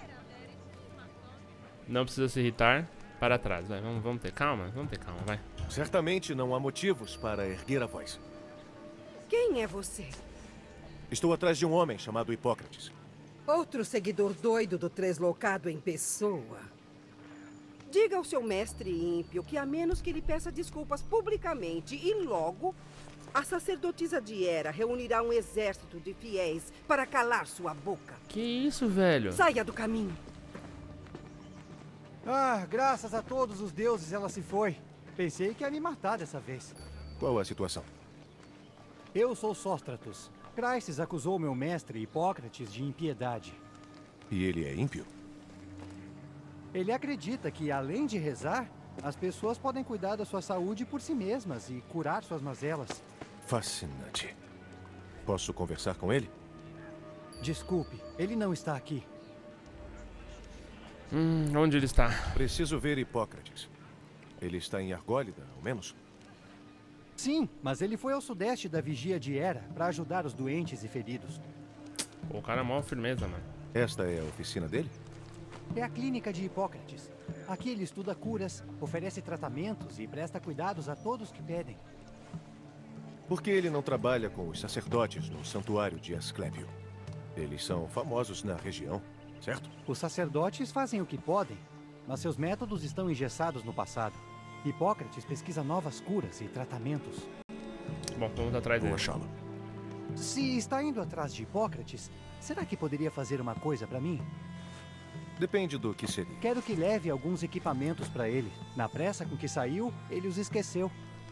Não precisa se irritar. Para trás, vai. Vamos, vamos ter calma, vamos ter calma, vai. Certamente não há motivos para erguer a voz. Quem é você? Estou atrás de um homem chamado Hipócrates. Outro seguidor doido do Treslocado em pessoa. Diga ao seu mestre ímpio que, a menos que ele peça desculpas publicamente e logo, a sacerdotisa de Hera reunirá um exército de fiéis para calar sua boca. Que isso, velho? Saia do caminho. Ah, graças a todos os deuses ela se foi. Pensei que ia me matar dessa vez. Qual a situação? Eu sou Sóstratos. Chryses acusou meu mestre Hipócrates de impiedade. E ele é ímpio? Ele acredita que, além de rezar, as pessoas podem cuidar da sua saúde por si mesmas e curar suas mazelas. Fascinante. Posso conversar com ele? Desculpe, ele não está aqui. Hum, onde ele está? Preciso ver Hipócrates. Ele está em Argólida, ao menos? Sim, mas ele foi ao sudeste da vigia de Hera para ajudar os doentes e feridos. O cara é mó firmeza, mano. Esta é a oficina dele? É a clínica de Hipócrates. Aqui ele estuda curas, oferece tratamentos e presta cuidados a todos que pedem. Por que ele não trabalha com os sacerdotes no santuário de Asclépio? Eles são famosos na região, certo? Os sacerdotes fazem o que podem, mas seus métodos estão engessados no passado. Hipócrates pesquisa novas curas e tratamentos. Bom, vamos atrás Vou dele. achá-lo. Se está indo atrás de Hipócrates, será que poderia fazer uma coisa para mim? Depende do que seria. Quero que leve alguns equipamentos para ele. Na pressa com que saiu, ele os esqueceu.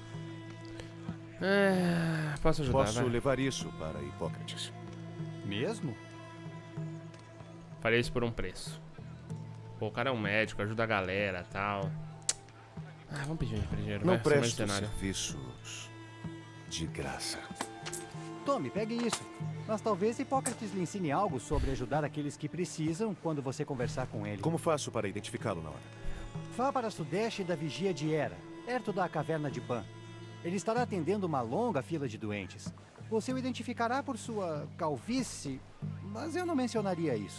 É... Posso ajudar, Posso vai. levar isso para Hipócrates. Mesmo? Farei isso por um preço. Pô, o cara é um médico, ajuda a galera e tal. Ah, vamos pedir um dinheiro, Não vai. Sou presto mercenário. serviços de graça. Tome, pegue isso. Mas talvez Hipócrates lhe ensine algo sobre ajudar aqueles que precisam quando você conversar com ele. Como faço para identificá-lo na hora? Vá para sudeste da vigia de Hera, perto da caverna de Pan. Ele estará atendendo uma longa fila de doentes. Você o identificará por sua calvície, mas eu não mencionaria isso.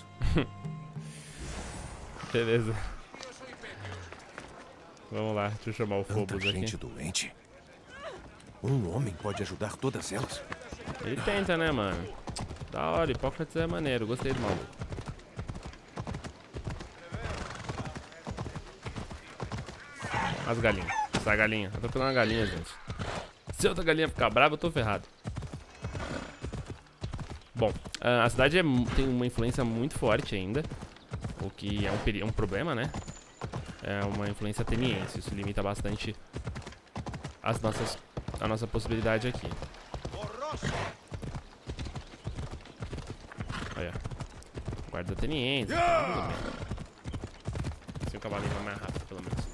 Beleza. Vamos lá, deixa eu chamar o Tanta Phobos gente aqui. doente. Um homem pode ajudar todas elas? Ele tenta, né, mano? Da hora, Hipócrates é maneiro, gostei do maluco. As galinhas. Essa galinha. Eu tô pegando uma galinha, gente. Se outra galinha ficar brava, eu tô ferrado. Bom, a cidade é, tem uma influência muito forte ainda. O que é um, peri um problema, né? É uma influência ateniense. Isso limita bastante as nossas, a nossa possibilidade aqui. Olha. Guarda ateniense. Tá assim o cavalinho vai mais rápido, pelo menos.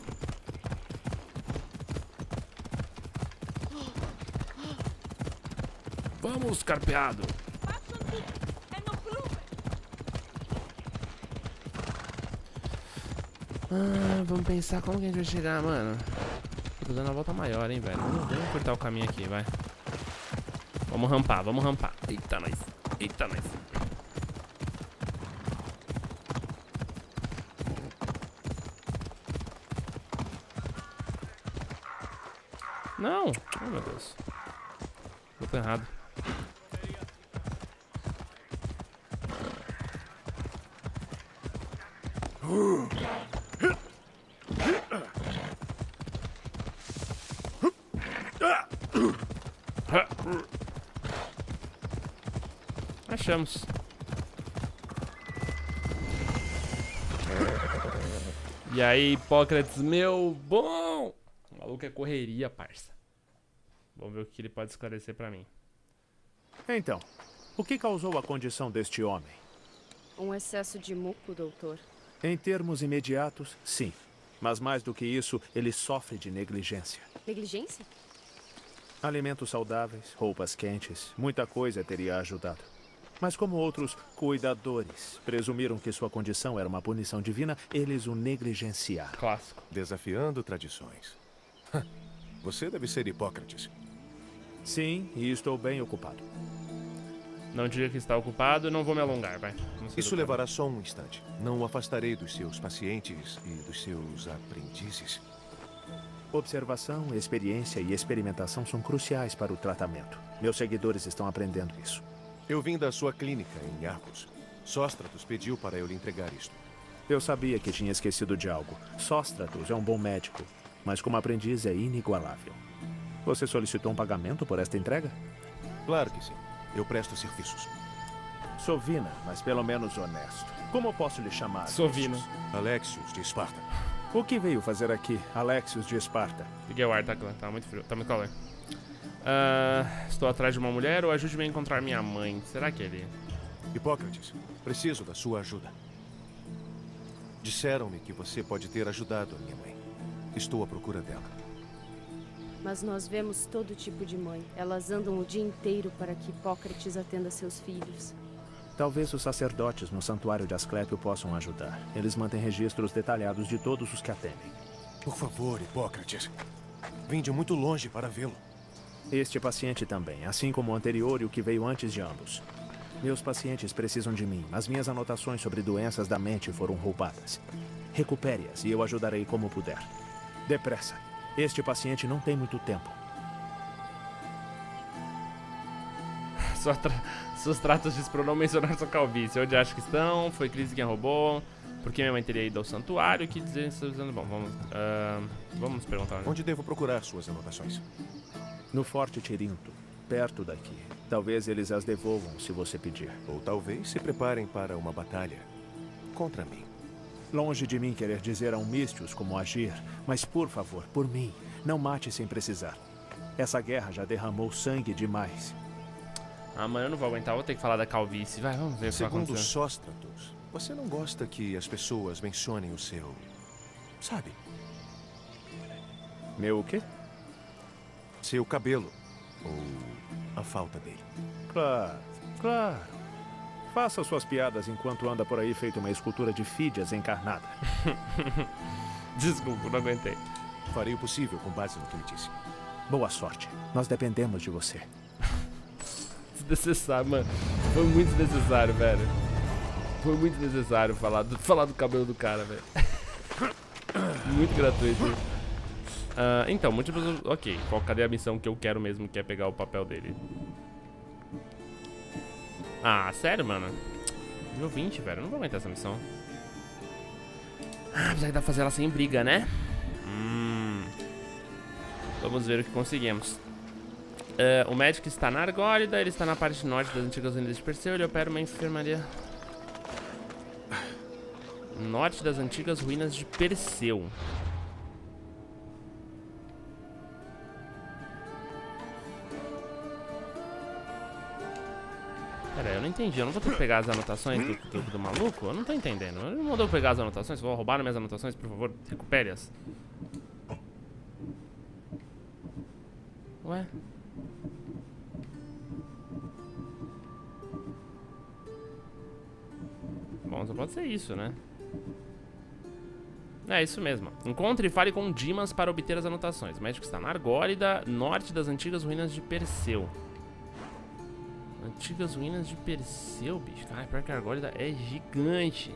Vamos, carpeado! Ah, vamos pensar como que a gente vai chegar, mano. Eu tô dando uma volta maior, hein, velho. Vamos, vamos cortar o caminho aqui, vai. Vamos rampar, vamos rampar. Eita, nós. Eita, nós. Não! Oh, meu Deus. Eu tô errado. Achamos. E aí, Hipócrates, meu bom! O maluco é correria, parça. Vamos ver o que ele pode esclarecer pra mim. Então, o que causou a condição deste homem? Um excesso de muco, doutor. Em termos imediatos, sim. Mas mais do que isso, ele sofre de negligência. Negligência? Alimentos saudáveis, roupas quentes, muita coisa teria ajudado. Mas como outros cuidadores presumiram que sua condição era uma punição divina, eles o negligenciaram. Clássico. Desafiando tradições. Você deve ser Hipócrates. Sim, e estou bem ocupado. Não diga que está ocupado, não vou me alongar, vai. Isso levará só um instante. Não o afastarei dos seus pacientes e dos seus aprendizes. Observação, experiência e experimentação são cruciais para o tratamento. Meus seguidores estão aprendendo isso. Eu vim da sua clínica em Argos. Sóstratos pediu para eu lhe entregar isto. Eu sabia que tinha esquecido de algo. Sóstratos é um bom médico, mas como aprendiz é inigualável. Você solicitou um pagamento por esta entrega? Claro que sim. Eu presto serviços. Sovina, mas pelo menos honesto. Como posso lhe chamar? Sovina. Alexios de Esparta. O que veio fazer aqui, Alexios de Esparta? Liguei o ar, tá, tá muito frio, tá muito calor. Uh, estou atrás de uma mulher ou ajude-me a encontrar minha mãe. Será que ele... Hipócrates, preciso da sua ajuda. Disseram-me que você pode ter ajudado a minha mãe. Estou à procura dela. Mas nós vemos todo tipo de mãe. Elas andam o dia inteiro para que Hipócrates atenda seus filhos. Talvez os sacerdotes no santuário de Asclépio possam ajudar. Eles mantêm registros detalhados de todos os que atendem. Por favor, Hipócrates. Vim de muito longe para vê-lo. Este paciente também, assim como o anterior e o que veio antes de ambos. Meus pacientes precisam de mim, mas minhas anotações sobre doenças da mente foram roubadas. Recupere-as e eu ajudarei como puder. Depressa. Este paciente não tem muito tempo. Só tra... Seus tratos diz para não mencionar sua calvície. Onde acha que estão? Foi crise quem roubou? Por que minha mãe teria ido ao santuário? Que dizer isso? Bom, vamos, uh, vamos perguntar. Né? Onde devo procurar suas anotações? No Forte Tirinto, perto daqui. Talvez eles as devolvam se você pedir. Ou talvez se preparem para uma batalha contra mim. Longe de mim querer dizer a um Misthios como agir, mas por favor, por mim, não mate sem precisar. Essa guerra já derramou sangue demais. Ah, mano, eu não vou aguentar, vou ter que falar da calvície. Vai, vamos ver o que vai acontecer. Segundo Sóstratos, você não gosta que as pessoas mencionem o seu... sabe? Meu o quê? Seu cabelo. Ou a falta dele. Claro, claro. Faça suas piadas enquanto anda por aí feito uma escultura de Fídias encarnada. Desculpa, não aguentei. Farei o possível com base no que ele disse. Boa sorte. Nós dependemos de você. Desnecessário, mano. Foi muito necessário, velho. Foi muito necessário falar do, falar do cabelo do cara, velho. Muito gratuito. Uh, então, múltiplos... Ok, qual, cadê a missão que eu quero mesmo, que é pegar o papel dele? Ah, sério, mano? Nível vinte, velho. Eu não vou aguentar essa missão. Ah, apesar que dá pra fazer ela sem briga, né? Hum. Vamos ver o que conseguimos. Uh, o médico está na Argólida, ele está na parte norte das antigas ruínas de Perseu, ele opera uma enfermaria... Norte das antigas ruínas de Perseu. Pera aí, eu não entendi, eu não vou ter que pegar as anotações do, do, do maluco? Eu não tô entendendo, ele não mandou pegar as anotações, vou roubar minhas anotações, por favor, recupere-as. Ué? Bom, só pode ser isso, né? É, isso mesmo. Encontre e fale com Dimas para obter as anotações. O médico está na Argólida, norte das antigas ruínas de Perseu. Antigas ruínas de Perseu, bicho. Cara, pior que a Argólida é gigante.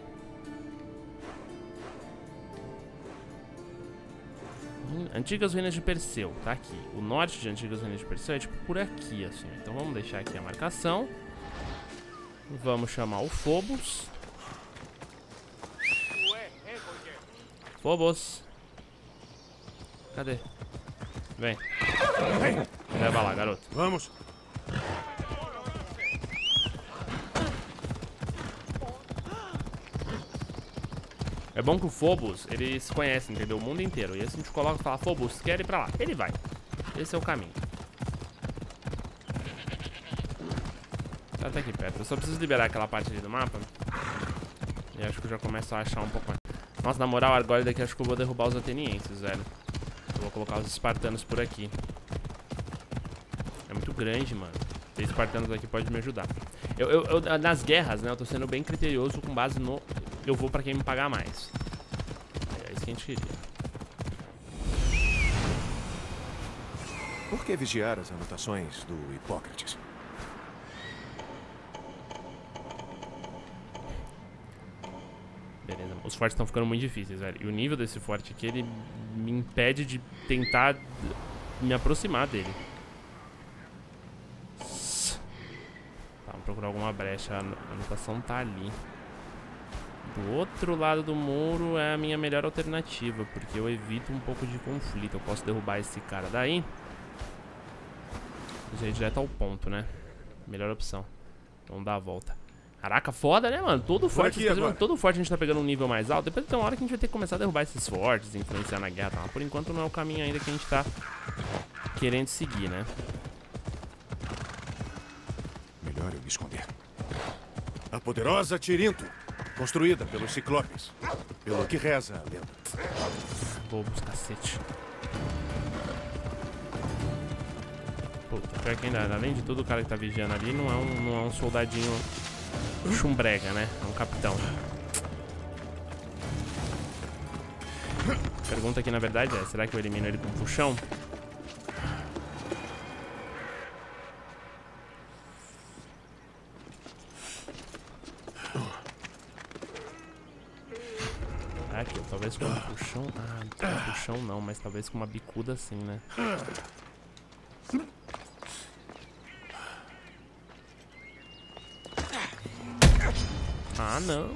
Antigas ruínas de Perseu, tá aqui. O norte de Antigas ruínas de Perseu é tipo por aqui, assim. Então vamos deixar aqui a marcação. Vamos chamar o Phobos. Phobos. Cadê? Vem. Leva lá, garoto. Vamos. É bom que o Phobos, ele se conhece, entendeu? O mundo inteiro. E aí, se a gente coloca e fala, Phobos, quer ir pra lá? Ele vai. Esse é o caminho. Tá até aqui perto. Eu só preciso liberar aquela parte ali do mapa. E acho que eu já começo a achar um pouco mais. Nossa, na moral, agora daqui acho que eu vou derrubar os atenienses, velho. Eu vou colocar os espartanos por aqui. É muito grande, mano. Ter espartanos aqui pode me ajudar. Eu, eu, eu, nas guerras, né, eu tô sendo bem criterioso com base no... Eu vou pra quem me pagar mais. É isso que a gente queria. Por que vigiar as anotações do Hipócrates? Beleza, os fortes estão ficando muito difíceis, velho. E o nível desse forte aqui, ele me impede de tentar me aproximar dele. Tá, vamos procurar alguma brecha. A anotação tá ali. Do outro lado do muro é a minha melhor alternativa, porque eu evito um pouco de conflito. Eu posso derrubar esse cara daí. Já ir direto ao ponto, né? Melhor opção. Vamos dar a volta. Caraca, foda, né, mano? Todo forte, todo forte a gente tá pegando um nível mais alto. Depois tem uma hora que a gente vai ter que começar a derrubar esses fortes, influenciar na guerra, tá? Por enquanto não é o caminho ainda que a gente tá querendo seguir, né? Melhor eu me esconder. A poderosa Tirinto, construída pelos Ciclopes. Pelo que reza a lenda. Bobos, cacete. Puta, pior que ainda, além de tudo, o cara que tá vigiando ali não é um, não é um soldadinho chumbrega, né? É um capitão. A pergunta aqui, na verdade, é: será que eu elimino ele com um puxão? Aqui, talvez com um puxão. Ah, não tem um puxão não, mas talvez com uma bicuda assim, né? Ah, não.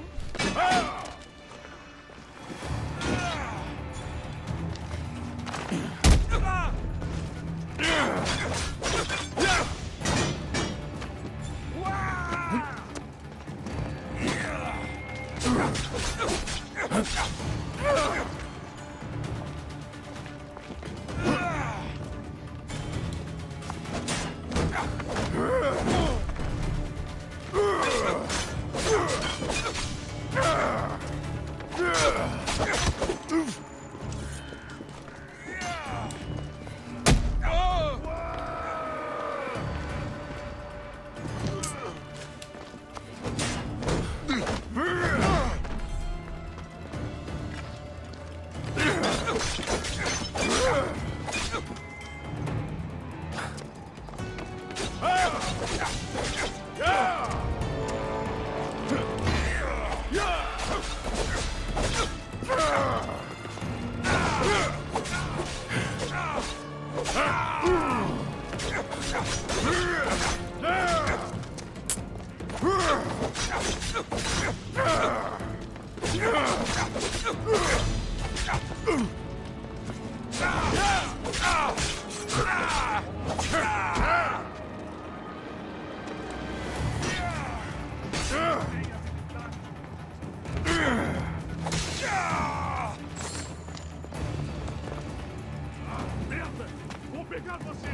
Vou pegar você!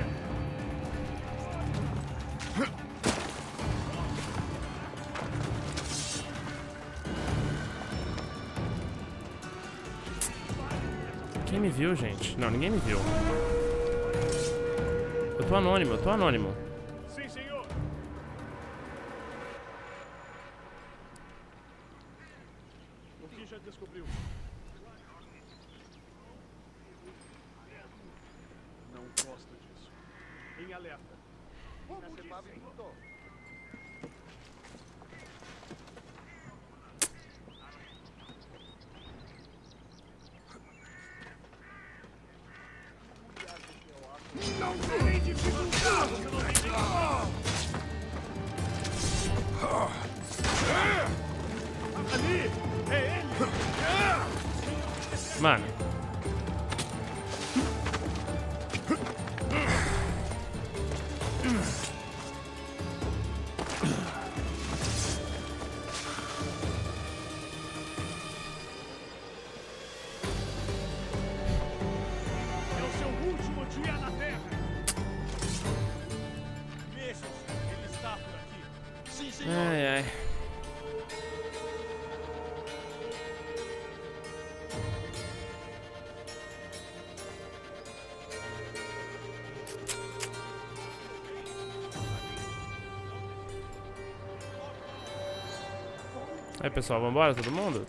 Quem me viu, gente? Não, ninguém me viu. Eu tô anônimo, eu tô anônimo. Sim, senhor. O que já descobriu? Não gosto disso. Em alerta. Como disse? Não terei dificuldade! Você não tem dificuldade! Ali! É ele! Mano. Ai, ai. Aí, pessoal, vambora, todo mundo?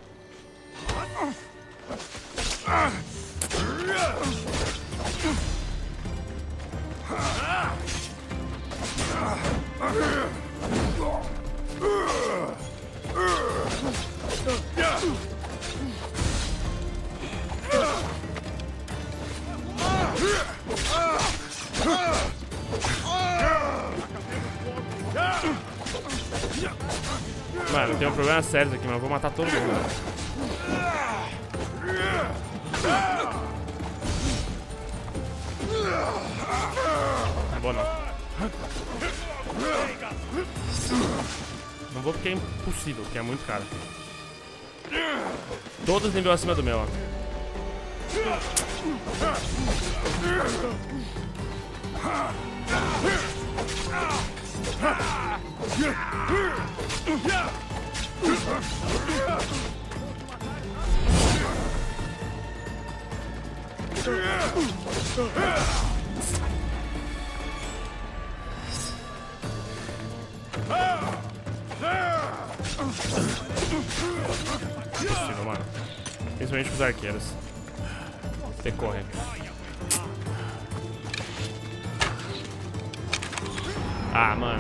Mano, tem um problema sério aqui, mas eu vou matar todo mundo. Não vou não. Não vou porque é impossível, porque é muito caro. Todos nível acima do meu, ó. Impossível, mano. Principalmente com os arqueiros. Tem que correr. Ah, mano.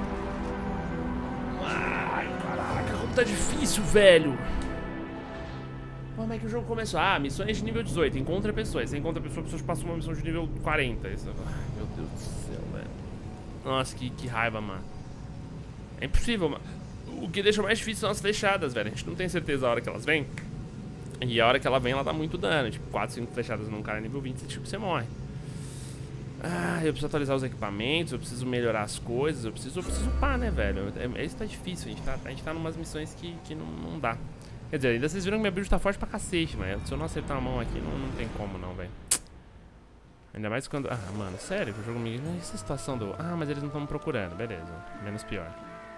Ai, caraca, como tá difícil, velho. Como é que o jogo começou? Ah, missões de nível dezoito. Encontra pessoas. Você encontra pessoas, pessoas passam uma missão de nível quarenta. Isso... Ai, meu Deus do céu, velho. Nossa, que, que raiva, mano. É impossível, mano. O que deixa mais difícil são as flechadas, velho. A gente não tem certeza a hora que elas vêm. E a hora que ela vem, ela dá muito dano. Tipo, quatro, cinco flechadas num cara nível vinte, tipo, você morre. Ah, eu preciso atualizar os equipamentos, eu preciso melhorar as coisas, eu preciso, eu preciso upar, né, velho? É, isso tá difícil, a gente tá, a gente tá numas missões que, que não, não dá. Quer dizer, ainda vocês viram que minha build tá forte pra cacete, mas se eu não acertar a mão aqui, não, não tem como não, velho. Ainda mais quando... Ah, mano, sério, o jogo me... Essa situação do... Ah, mas eles não estão me procurando, beleza. Menos pior.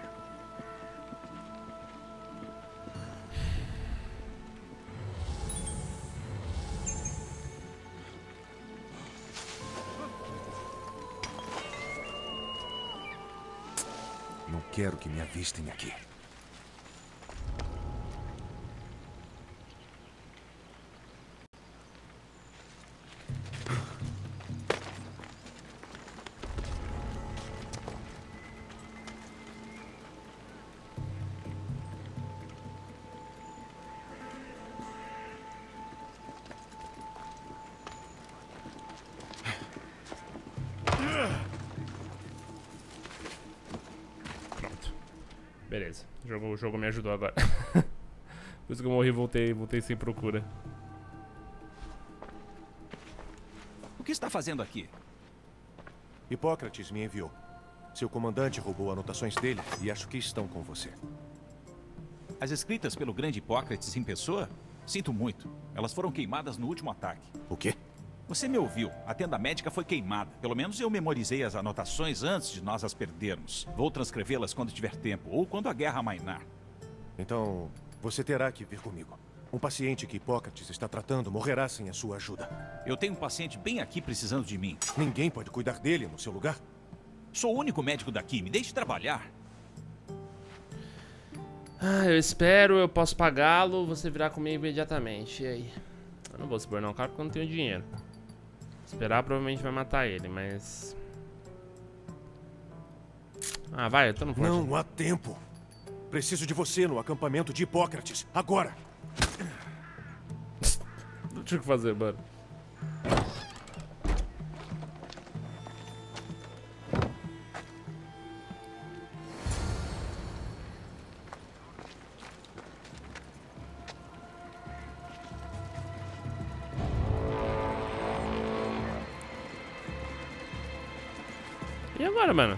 Não quero que me avistem aqui. Beleza, o jogo, o jogo me ajudou agora. Por isso que eu morri e voltei, voltei sem procura. O que está fazendo aqui? Hipócrates me enviou. Seu comandante roubou anotações dele e acho que estão com você. As escritas pelo grande Hipócrates em pessoa? Sinto muito. Elas foram queimadas no último ataque. O quê? Você me ouviu. A tenda médica foi queimada. Pelo menos eu memorizei as anotações antes de nós as perdermos. Vou transcrevê-las quando tiver tempo, ou quando a guerra amainar. Então, você terá que vir comigo. Um paciente que Hipócrates está tratando morrerá sem a sua ajuda. Eu tenho um paciente bem aqui precisando de mim. Ninguém pode cuidar dele no seu lugar? Sou o único médico daqui. Me deixe trabalhar. Ah, eu espero, eu posso pagá-lo, você virá comigo imediatamente. E aí? Eu não vou subornar o cara porque eu não tenho dinheiro. Esperar provavelmente vai matar ele, mas... Ah, vai, eu tô no forte. Não há tempo. Preciso de você no acampamento de Hipócrates, agora. Não tinha o que fazer, mano. E agora, mano?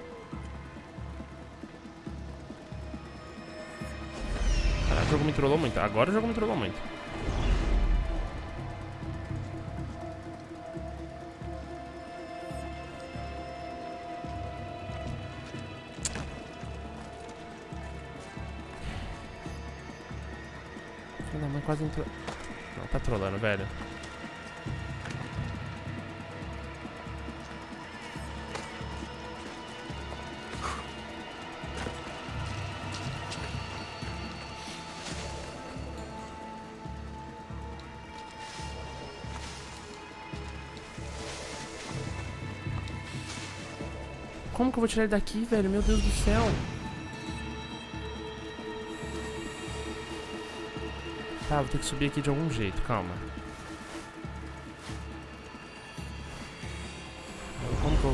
Caralho, o jogo me trollou muito. Agora o jogo me trollou muito. quase entrou. Não, tá trolando, velho. Como que eu vou tirar ele daqui, velho? Meu Deus do céu. Tá, vou ter que subir aqui de algum jeito, calma. Como que eu...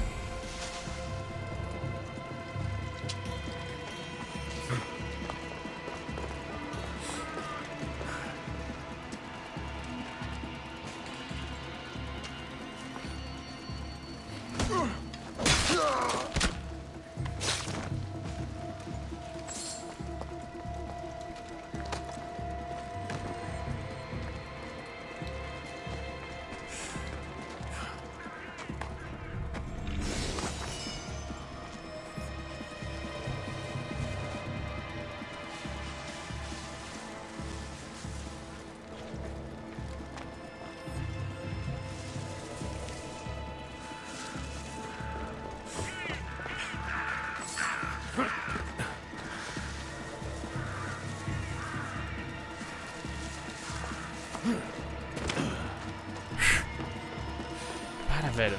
Para, velho.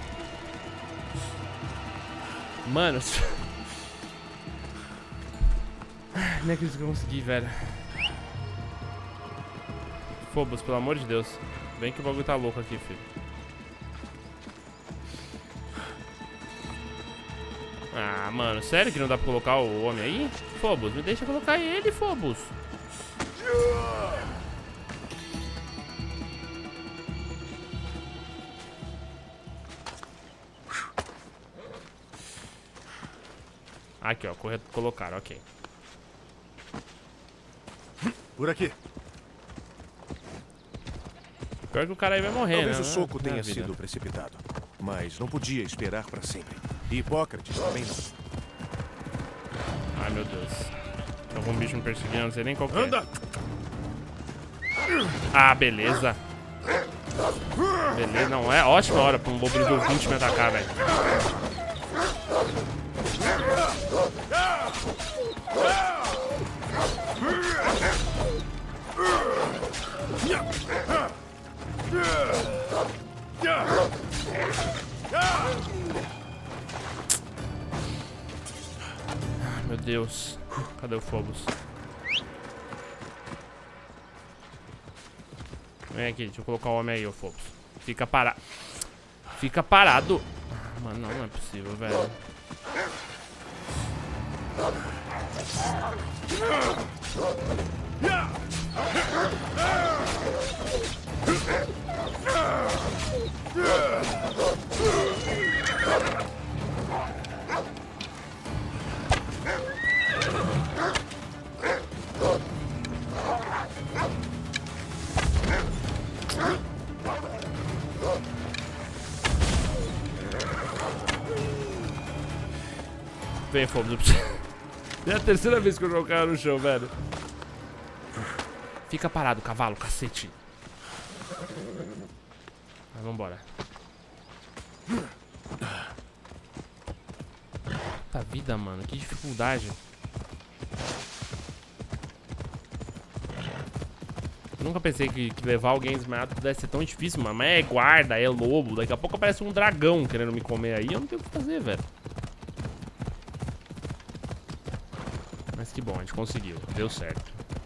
Mano. Nem acredito que eu consegui, velho. Phobos, pelo amor de Deus. Vem que o bagulho tá louco aqui, filho. Ah, mano, sério que não dá pra colocar o homem aí? Phobos, me deixa colocar ele, Phobos. Aqui, ó, correto, colocaram, ok. Por aqui. Pior que o cara aí vai morrer, Talvez né? o soco Na tenha vida. sido precipitado, mas não podia esperar pra sempre. E Hipócrates também não. Ai, meu Deus. Tem algum bicho me perseguindo, não sei nem qual que é. Anda! Ah, beleza. Beleza, não é ótima hora pra um lobo nível vinte me atacar, velho. Meu Deus. Cadê o Phobos? Vem aqui, deixa eu colocar o homem aí, ô Phobos. Fica parado. Fica parado. Mano, não, não é possível, velho. Vem, Phobos. É a terceira vez que eu jogo o cara no chão, velho. Fica parado, cavalo, cacete. Mas vambora. Puta vida, mano. Que dificuldade. Eu nunca pensei que, que levar alguém desmaiado pudesse ser tão difícil, mano. Mas é guarda, é lobo. Daqui a pouco aparece um dragão querendo me comer aí. Eu não tenho o que fazer, velho. Mas que bom, a gente conseguiu. Deu certo.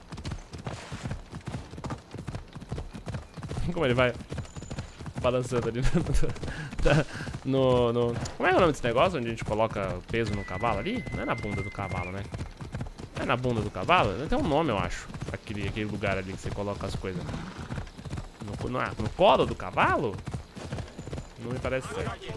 Como ele vai balançando ali no, no... Como é o nome desse negócio onde a gente coloca peso no cavalo ali? Não é na bunda do cavalo, né? Não é na bunda do cavalo? Tem um nome, eu acho. Aquele, aquele lugar ali que você coloca as coisas. No, no, no colo do cavalo? Não me parece certo.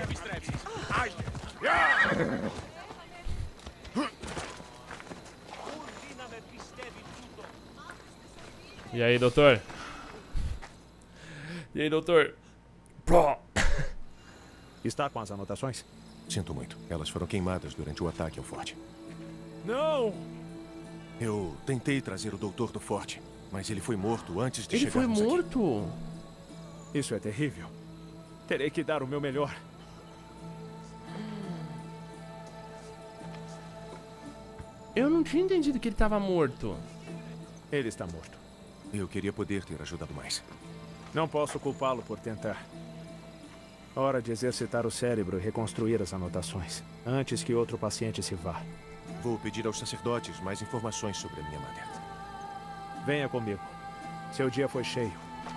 E aí, doutor? E aí, doutor? Pro. Está com as anotações? Sinto muito. Elas foram queimadas durante o ataque ao forte. Não! Eu tentei trazer o doutor do forte, Mas ele foi morto antes de Ele foi chegarmos aqui. morto? Isso é terrível. Terei que dar o meu melhor. Eu não tinha entendido que ele estava morto. Ele está morto. Eu queria poder ter ajudado mais. Não posso culpá-lo por tentar. Hora de exercitar o cérebro e reconstruir as anotações, antes que outro paciente se vá. Vou pedir aos sacerdotes mais informações sobre a minha mother. Venha comigo. Seu dia foi cheio.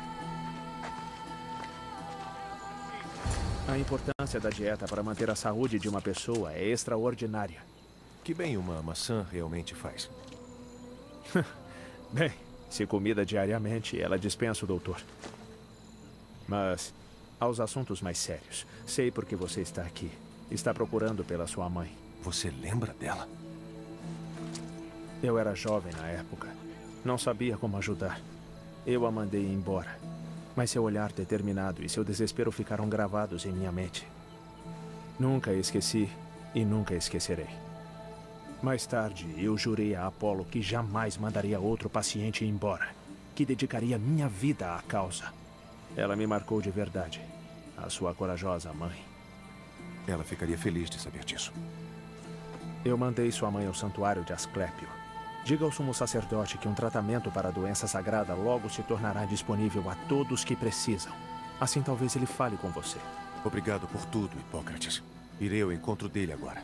A importância da dieta para manter a saúde de uma pessoa é extraordinária. Que bem uma maçã realmente faz. Bem, se comida diariamente, ela dispensa o doutor. Mas, aos assuntos mais sérios. Sei por que você está aqui. Está procurando pela sua mãe. Você lembra dela? Eu era jovem na época. Não sabia como ajudar. Eu a mandei embora. Mas seu olhar determinado e seu desespero ficaram gravados em minha mente. Nunca esqueci e nunca esquecerei. Mais tarde, eu jurei a Apollo que jamais mandaria outro paciente embora. Que dedicaria minha vida à causa. Ela me marcou de verdade. A sua corajosa mãe. Ela ficaria feliz de saber disso. Eu mandei sua mãe ao santuário de Asclépio. Diga ao sumo sacerdote que um tratamento para a doença sagrada logo se tornará disponível a todos que precisam. Assim talvez ele fale com você. Obrigado por tudo, Hipócrates. Irei ao encontro dele agora.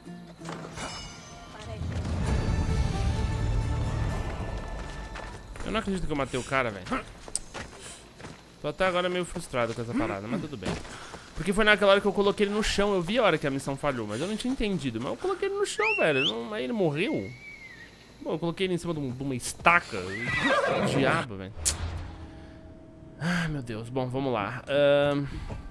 Eu não acredito que eu matei o cara, velho. Tô até agora meio frustrado com essa parada, mas tudo bem. Porque foi naquela hora que eu coloquei ele no chão. Eu vi a hora que a missão falhou, mas eu não tinha entendido. Mas eu coloquei ele no chão, velho. Não... Aí ele morreu. Bom, eu coloquei ele em cima de, um, de uma estaca. Diabo, velho. Ai, meu Deus. Bom, vamos lá. Um...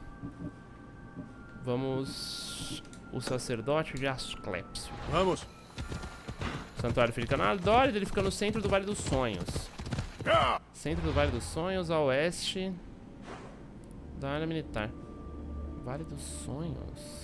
Vamos... O sacerdote de Asclépio. Vamos. O santuário fica na Dórida, ele fica no centro do Vale dos Sonhos. Centro do Vale dos Sonhos, a oeste da área militar. Vale dos Sonhos.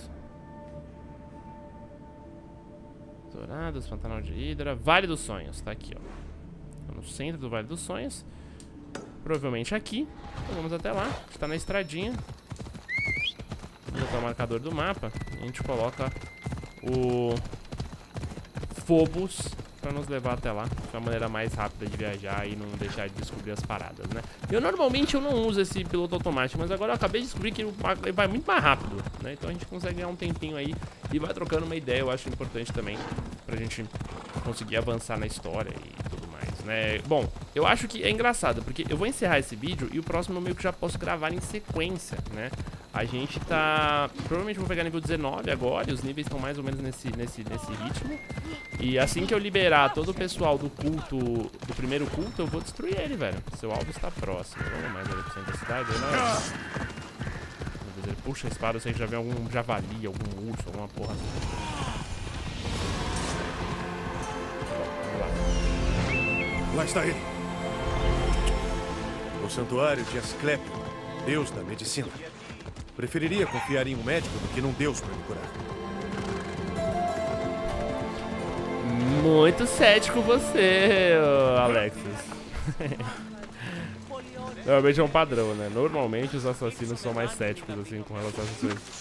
Dourados, Pantanal de Hidra. Vale dos Sonhos, tá aqui, ó. No centro do Vale dos Sonhos. Provavelmente aqui. Então vamos até lá. A gente tá na estradinha. Vou botar o marcador do mapa. E a gente coloca o Phobos pra nos levar até lá. Que é a maneira mais rápida de viajar e não deixar de descobrir as paradas, né? Eu normalmente eu não uso esse piloto automático, mas agora eu acabei de descobrir que ele vai muito mais rápido, né? Então a gente consegue ganhar um tempinho aí e vai trocando uma ideia. Eu acho importante também pra gente conseguir avançar na história e tudo mais, né? Bom, eu acho que é engraçado, porque eu vou encerrar esse vídeo e o próximo eu meio que já posso gravar em sequência, né? A gente tá... Provavelmente vou pegar nível dezenove agora, e os níveis estão mais ou menos nesse, nesse, nesse ritmo. E assim que eu liberar todo o pessoal do culto, do primeiro culto, eu vou destruir ele, velho. Seu alvo está próximo. Vamos mais ali pro centro da cidade. Aí, não... Ele puxa a espada, eu sei que já vem algum javali, algum urso, alguma porra assim. Vamos lá. Lá está ele. O santuário de Asclépio, deus da medicina. Preferiria confiar em um médico do que num deus para me curar. Muito cético você, Alexis. Normalmente é um padrão, né? Normalmente os assassinos são mais céticos, assim, com relação a essas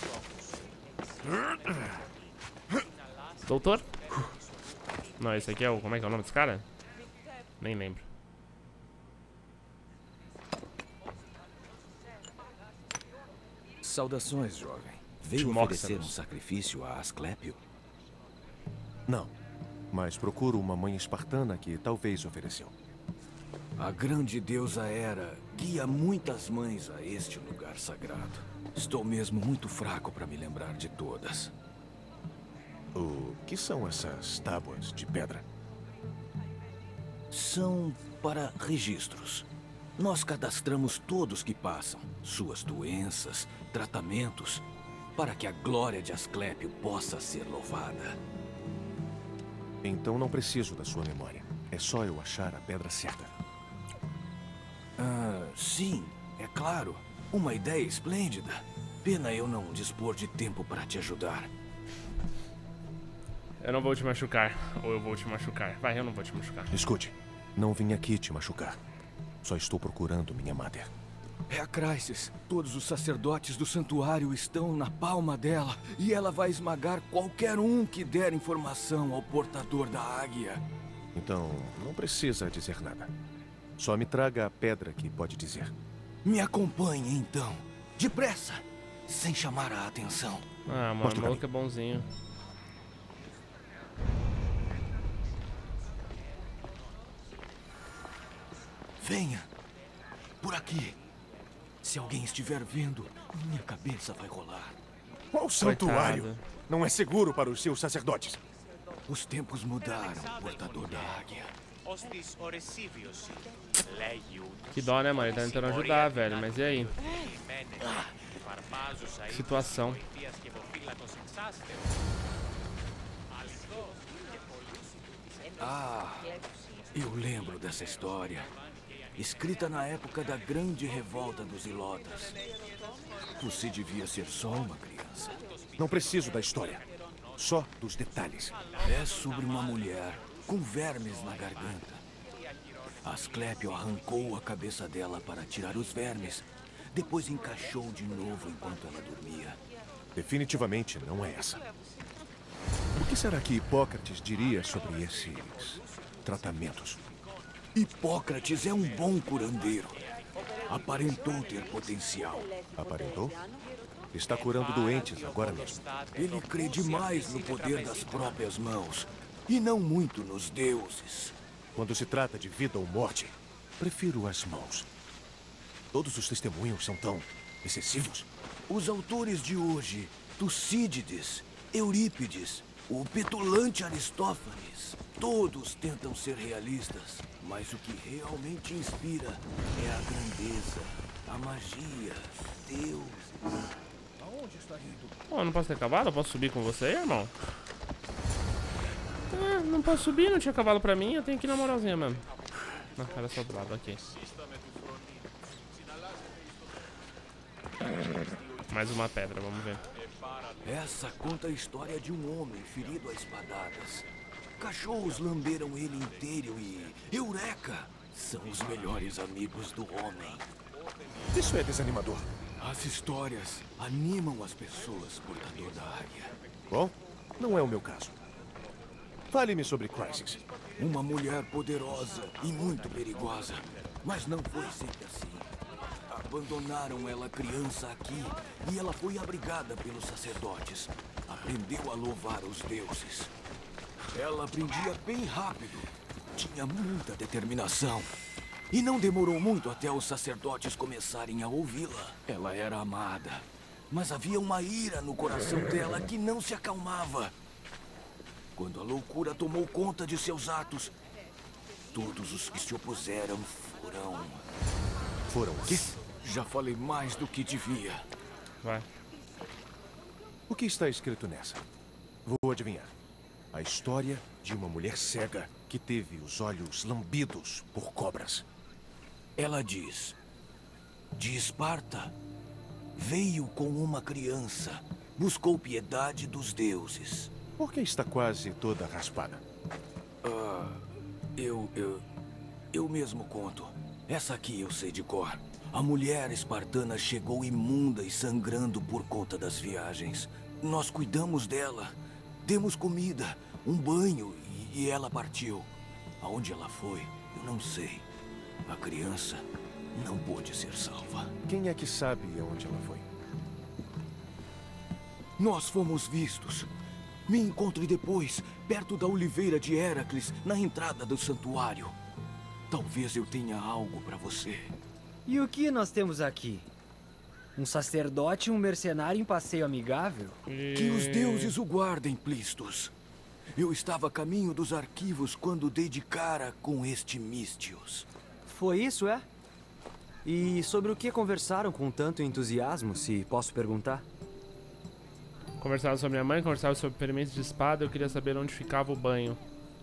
coisas. Doutor? Não, esse aqui é o... Como é que é o nome desse cara? Nem lembro. Saudações, jovem. Veio oferecer um sacrifício a Asclépio? Não, mas procuro uma mãe espartana que talvez ofereceu. A grande deusa Hera guia muitas mães a este lugar sagrado. Estou mesmo muito fraco para me lembrar de todas. O que são essas tábuas de pedra? São para registros. Nós cadastramos todos que passam, suas doenças, tratamentos, para que a glória de Asclépio possa ser louvada. Então não preciso da sua memória. É só eu achar a pedra certa. Ah, sim, é claro. Uma ideia esplêndida. Pena eu não dispor de tempo para te ajudar. Eu não vou te machucar, ou eu vou te machucar. Vai, eu não vou te machucar. Escute, Não vim aqui te machucar. Só estou procurando minha Mother. É a Chrysis. Todos os sacerdotes do santuário estão na palma dela. E ela vai esmagar qualquer um que der informação ao portador da águia. Então, não precisa dizer nada. Só me traga a pedra que pode dizer. Me acompanhe, então. Depressa. Sem chamar a atenção. Ah, mano, o maluco é bonzinho. Venha. Por aqui. Se alguém estiver vendo, minha cabeça vai rolar. Qual santuário? Não é seguro para os seus sacerdotes. Os tempos mudaram, portador da águia. Que dó, né, mano? Ele tá tentando ajudar, velho. Mas e aí? Situação. Ah, eu lembro dessa história. Escrita na época da grande revolta dos Ilotas. Você devia ser só uma criança. Não preciso da história. Só dos detalhes. É sobre uma mulher com vermes na garganta. Asclépio arrancou a cabeça dela para tirar os vermes. Depois encaixou de novo enquanto ela dormia. Definitivamente não é essa. O que será que Hipócrates diria sobre esses tratamentos? Hipócrates é um bom curandeiro. Aparentou ter potencial. Aparentou? Está curando doentes agora mesmo. Ele crê demais no poder das próprias mãos. E não muito nos deuses. Quando se trata de vida ou morte, prefiro as mãos. Todos os testemunhos são tão excessivos. Os autores de hoje, Tucídides, Eurípides, o petulante Aristófanes, todos tentam ser realistas. Mas o que realmente inspira é a grandeza, a magia, Deus. Aonde está indo? Pô, eu não posso ter cavalo? Eu posso subir com você, irmão? Ah, não posso subir, não tinha cavalo pra mim. Eu tenho que ir na moralzinha mesmo. Não, era só do lado, ok. Mais uma pedra, vamos ver. Essa conta a história de um homem ferido a espadadas. Cachorros lamberam ele inteiro e... Eureka! São os melhores amigos do homem. Isso é desanimador. As histórias animam as pessoas, portador da águia. Bom, não é o meu caso. Fale-me sobre Chrysis. Uma mulher poderosa e muito perigosa. Mas não foi sempre assim. Abandonaram ela criança aqui e ela foi abrigada pelos sacerdotes. Aprendeu a louvar os deuses. Ela aprendia bem rápido. Tinha muita determinação. E não demorou muito até os sacerdotes começarem a ouvi-la. Ela era amada. Mas havia uma ira no coração dela que não se acalmava. Quando a loucura tomou conta de seus atos, todos os que se opuseram foram... Foram o quê? Já falei mais do que devia. Vai. O que está escrito nessa? Vou adivinhar. A história de uma mulher cega que teve os olhos lambidos por cobras. Ela diz: de Esparta, veio com uma criança, buscou piedade dos deuses. Por que está quase toda raspada? Ah, eu, eu, eu mesmo conto. Essa aqui eu sei de cor. A mulher espartana chegou imunda e sangrando por conta das viagens. Nós cuidamos dela, demos comida, um banho e, e ela partiu. Aonde ela foi, eu não sei. A criança não pôde ser salva. Quem é que sabe aonde ela foi? Nós fomos vistos. Me encontre depois, perto da oliveira de Heracles, na entrada do santuário. Talvez eu tenha algo para você. E o que nós temos aqui? Um sacerdote e um mercenário em passeio amigável? Que os deuses o guardem, Plistos. Eu estava a caminho dos arquivos quando dei de cara com este Místios. Foi isso, é? E sobre o que conversaram com tanto entusiasmo, se posso perguntar? Conversaram sobre minha mãe, conversaram sobre ferimentos de espada. Eu queria saber onde ficava o banho.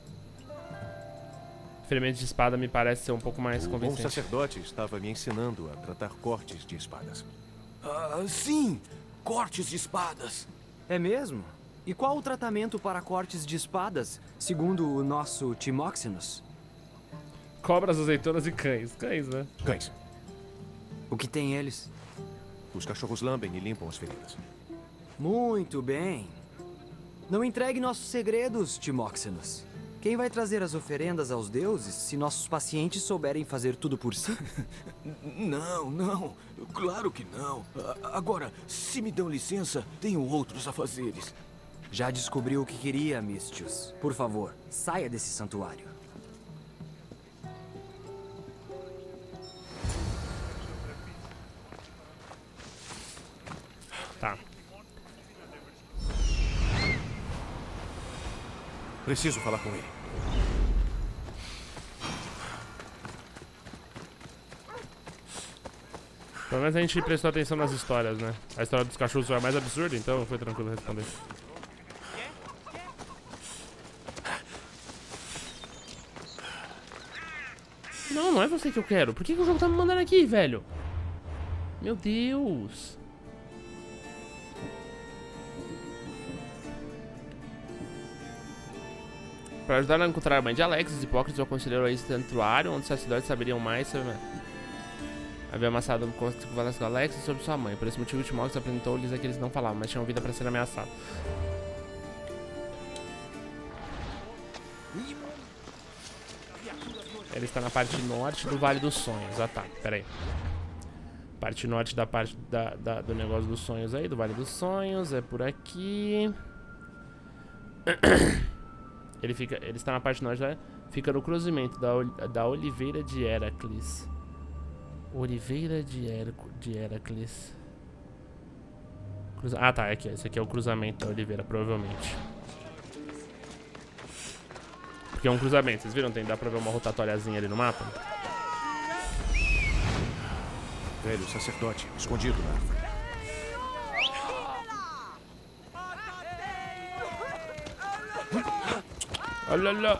Ferimentos de espada me parece ser um pouco mais convincente. O bom sacerdote estava me ensinando a tratar cortes de espadas. Ah, sim! Cortes de espadas! É mesmo? E qual o tratamento para cortes de espadas, segundo o nosso Timóxenos? Cobras, azeitonas e cães. Cães, né? Cães. O que tem eles? Os cachorros lambem e limpam as feridas. Muito bem. Não entregue nossos segredos, Timoxenos. Quem vai trazer as oferendas aos deuses se nossos pacientes souberem fazer tudo por si? Não, não. Claro que não. Agora, se me dão licença, tenho outros afazeres. Já descobriu o que queria, Mistius. Por favor, saia desse santuário. Tá. Preciso falar com ele. Pelo menos a gente prestou atenção nas histórias, né? A história dos cachorros foi a mais absurda, então foi tranquilo responder. Não, não é você que eu quero. Por que, que o jogo tá me mandando aqui, velho? Meu Deus. Para ajudar a encontrar a mãe de Alex, os hipócritas o aconselharam a esse santuário, onde os sacerdotes saberiam mais sobre... Havia amassado com conversas com Alex sobre sua mãe. Por esse motivo, o Timóteo apresentou-lhes a que eles não falavam, mas tinham vida para ser ameaçados. Ele está na parte norte do Vale dos Sonhos. Ah, tá. Pera aí. Parte norte da parte da, da, do negócio dos sonhos aí, do Vale dos Sonhos. É por aqui. Ele, fica, ele está na parte norte, né? Fica no cruzamento da, da Oliveira de Heracles. Oliveira de, Her de Heracles. Cruza ah, tá. Aqui, esse aqui é o cruzamento da Oliveira, provavelmente. Porque é um cruzamento, vocês viram? Tem, dá pra ver uma rotatóriazinha ali no mapa? Velho sacerdote, escondido na árvore. Olha lá.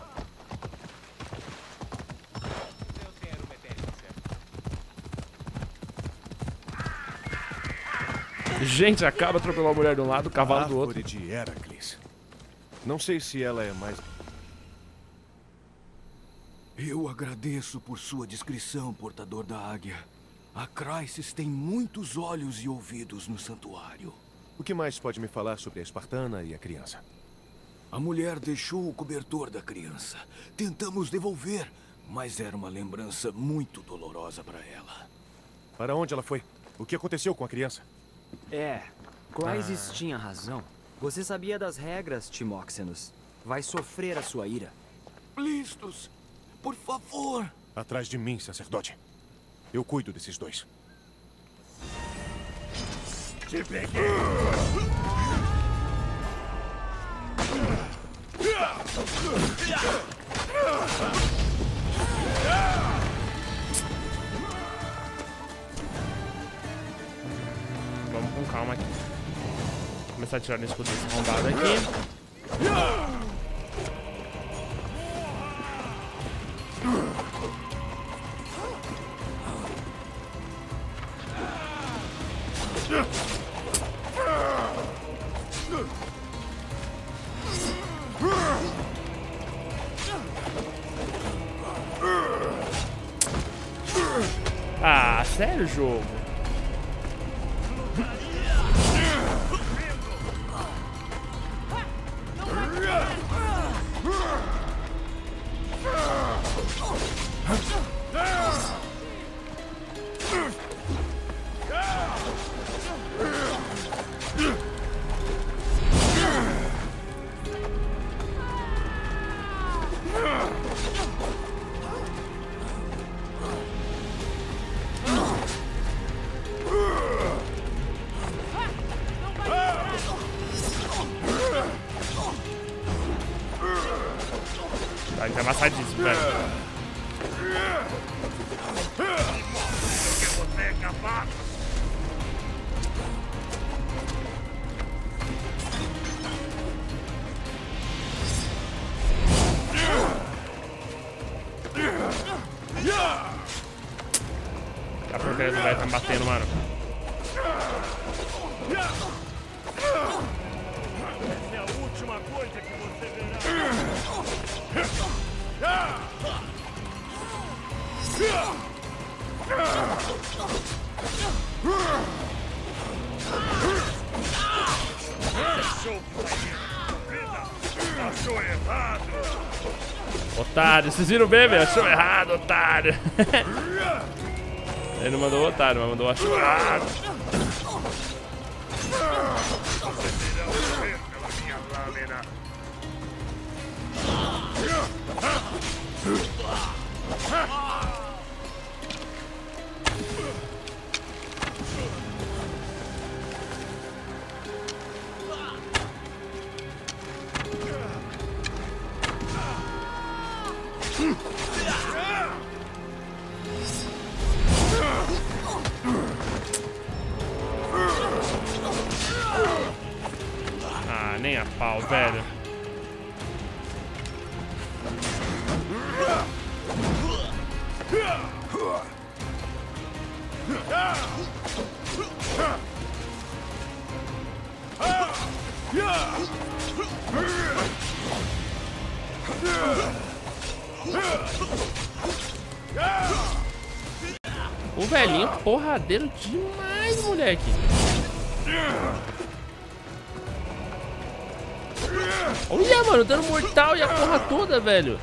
Gente, acaba atropelando a mulher de um lado, o cavalo do outro. Árvore de Heracles. Não sei se ela é mais... Eu agradeço por sua descrição, portador da águia. A Chrysis tem muitos olhos e ouvidos no santuário. O que mais pode me falar sobre a espartana e a criança? A mulher deixou o cobertor da criança. Tentamos devolver, mas era uma lembrança muito dolorosa para ela. Para onde ela foi? O que aconteceu com a criança? É, Chrysis ah. tinha razão. Você sabia das regras, Timoxenos. Vai sofrer a sua ira. Listos, por favor. Atrás de mim, sacerdote. Eu cuido desses dois. Te peguei! Vamos com calma aqui. Vou começar a tirar no escudo desse arrombado aqui. Ah, sério, jogo? Tá, tá amassadíssimo, velho. Porque você é capaz. A porcaria do velho tá me batendo, mano. Essa é a última coisa que você verá. Achou errado. Otário, vocês viram bem, velho? Achou errado, otário. Ele não mandou o otário, mas mandou achou errado. Vocês irão morrer pela minha lâmina. Ah, nem a pau, velho. O velhinho porradeiro demais, moleque. Olha, mano, dando mortal e a porra toda, velho.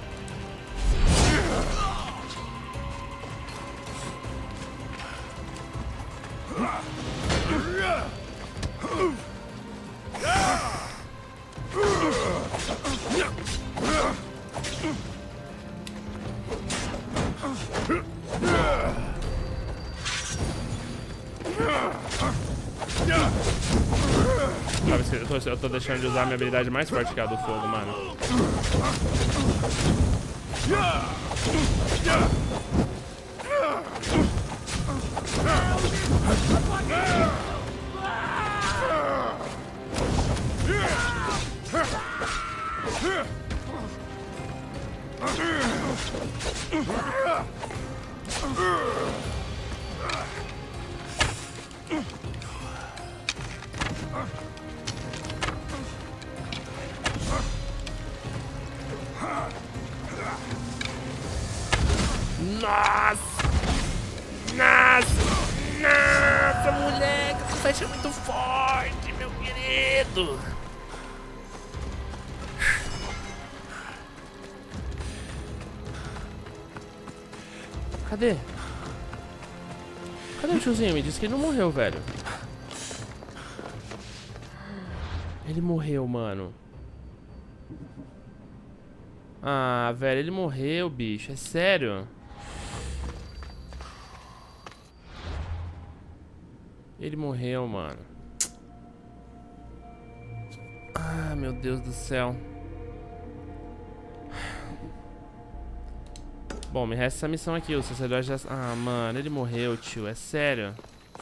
Eu tô, eu tô deixando de usar a minha habilidade mais forte, que é a do fogo, mano. Nossa! Nossa! Nossa, moleque! Essa flecha é muito forte, meu querido! Cadê? Cadê o tiozinho? Me disse que ele não morreu, velho. Ele morreu, mano. Ah, velho, ele morreu, bicho. É sério? Ele morreu, mano. Ah, meu Deus do céu. Bom, me resta essa missão aqui. O sacerdote já... Ah, mano, ele morreu, tio. É sério?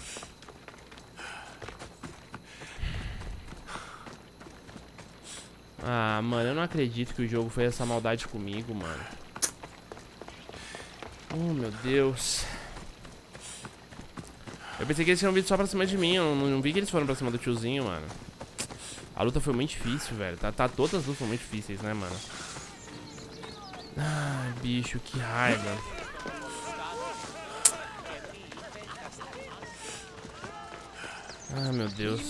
Ah, mano, eu não acredito que o jogo fez essa maldade comigo, mano. Oh, meu Deus. Eu pensei que eles tinham vindo só pra cima de mim. Eu não, não vi que eles foram pra cima do tiozinho, mano. A luta foi muito difícil, velho. Tá, tá, todas as lutas foram muito difíceis, né, mano? Ai, bicho, que raiva. Ah, meu Deus.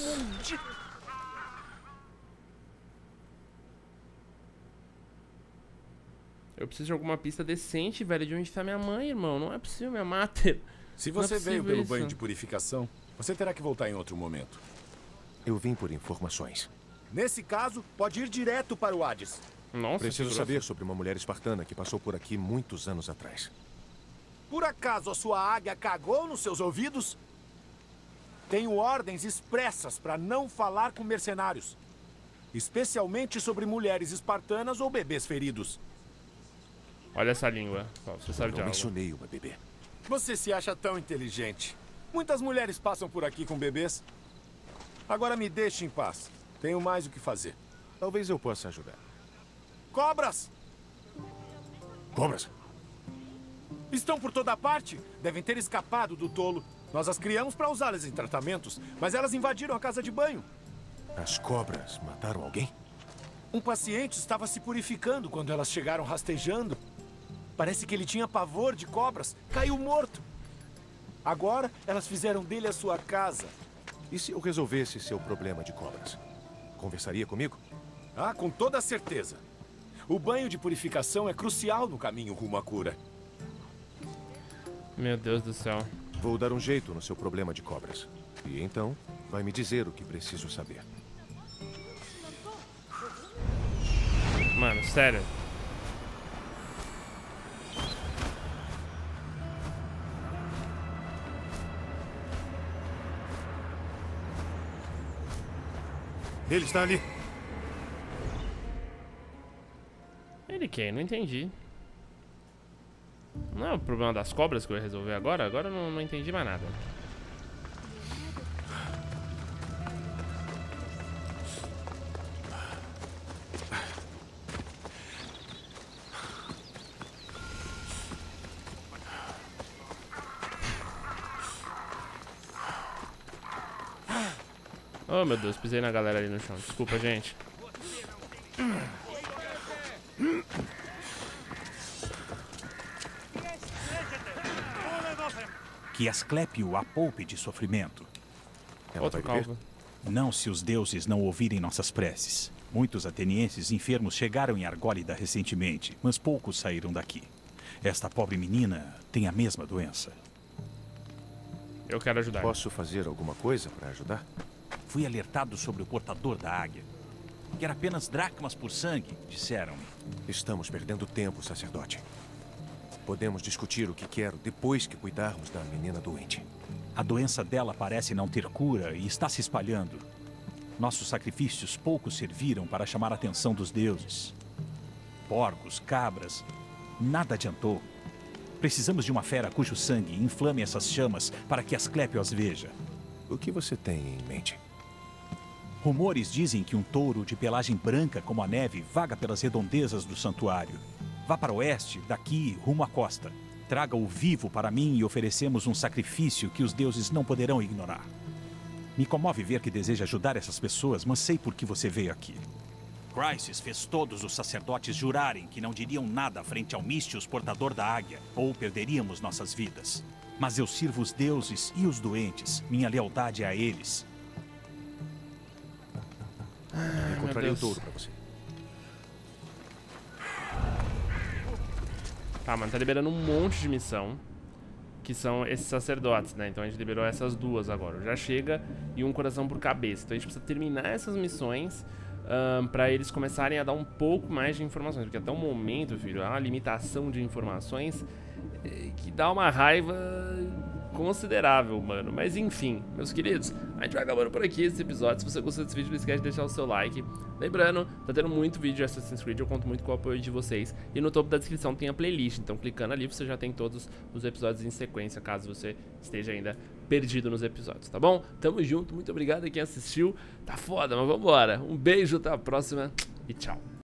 Eu preciso de alguma pista decente, velho. De onde tá minha mãe, irmão? Não é possível, minha mater. Se você é veio pelo isso. banho de purificação, você terá que voltar em outro momento. Eu vim por informações. Nesse caso, pode ir direto para o Hades. Nossa, Preciso saber sobre uma mulher espartana que passou por aqui muitos anos atrás. Por acaso a sua águia cagou nos seus ouvidos? Tenho ordens expressas para não falar com mercenários. Especialmente sobre mulheres espartanas ou bebês feridos. Olha essa língua. Você sabe de Eu algo. mencionei uma bebê. Você se acha tão inteligente. Muitas mulheres passam por aqui com bebês. Agora me deixe em paz. Tenho mais o que fazer. Talvez eu possa ajudar. Cobras! Cobras? Estão por toda parte. Devem ter escapado do tolo. Nós as criamos para usá-las em tratamentos, mas elas invadiram a casa de banho. As cobras mataram alguém? Um paciente estava se purificando quando elas chegaram rastejando. Parece que ele tinha pavor de cobras. Caiu morto. Agora, elas fizeram dele a sua casa. E se eu resolvesse seu problema de cobras? Conversaria comigo? Ah, com toda certeza. O banho de purificação é crucial no caminho rumo à cura. Meu Deus do céu. Vou dar um jeito no seu problema de cobras. E então, vai me dizer o que preciso saber. Mano, sério. Ele está ali. Ele quem? Não entendi. Não é o problema das cobras que eu ia resolver agora? Agora eu não, não entendi mais nada. Oh, meu Deus, pisei na galera ali no chão. Desculpa, gente. Que Asclépio a poupe de sofrimento. Outro calvo. Não se os deuses não ouvirem nossas preces. Muitos atenienses enfermos chegaram em Argólida recentemente, mas poucos saíram daqui. Esta pobre menina tem a mesma doença. Eu quero ajudar. Posso fazer alguma coisa para ajudar? Fui alertado sobre o portador da águia. Quer apenas dracmas por sangue, disseram-me. Estamos perdendo tempo, sacerdote. Podemos discutir o que quero depois que cuidarmos da menina doente. A doença dela parece não ter cura e está se espalhando. Nossos sacrifícios pouco serviram para chamar a atenção dos deuses. Porcos, cabras, nada adiantou. Precisamos de uma fera cujo sangue inflame essas chamas para que Asclépio as veja. O que você tem em mente? Rumores dizem que um touro de pelagem branca como a neve vaga pelas redondezas do santuário. Vá para o oeste, daqui, rumo à costa. Traga-o vivo para mim e oferecemos um sacrifício que os deuses não poderão ignorar. Me comove ver que deseja ajudar essas pessoas, mas sei por que você veio aqui. Chrysis fez todos os sacerdotes jurarem que não diriam nada frente ao Místios, portador da águia, ou perderíamos nossas vidas. Mas eu sirvo os deuses e os doentes. Minha lealdade é a eles. Ai, encontrarei o touro pra você. Tá, mano, tá liberando um monte de missão. Que são esses sacerdotes, né? Então a gente liberou essas duas agora. Já chega e um coração por cabeça. Então a gente precisa terminar essas missões um, pra eles começarem a dar um pouco mais de informações. Porque até o momento, filho, há uma limitação de informações que dá uma raiva considerável, mano. Mas enfim, meus queridos, a gente vai acabando por aqui esse episódio. Se você gostou desse vídeo, não esquece de deixar o seu like. Lembrando, tá tendo muito vídeo de Assassin's Creed, eu conto muito com o apoio de vocês. E no topo da descrição tem a playlist, então clicando ali você já tem todos os episódios em sequência, caso você esteja ainda perdido nos episódios, tá bom? Tamo junto, muito obrigado a quem assistiu. Tá foda, mas vambora. Um beijo, até a próxima e tchau.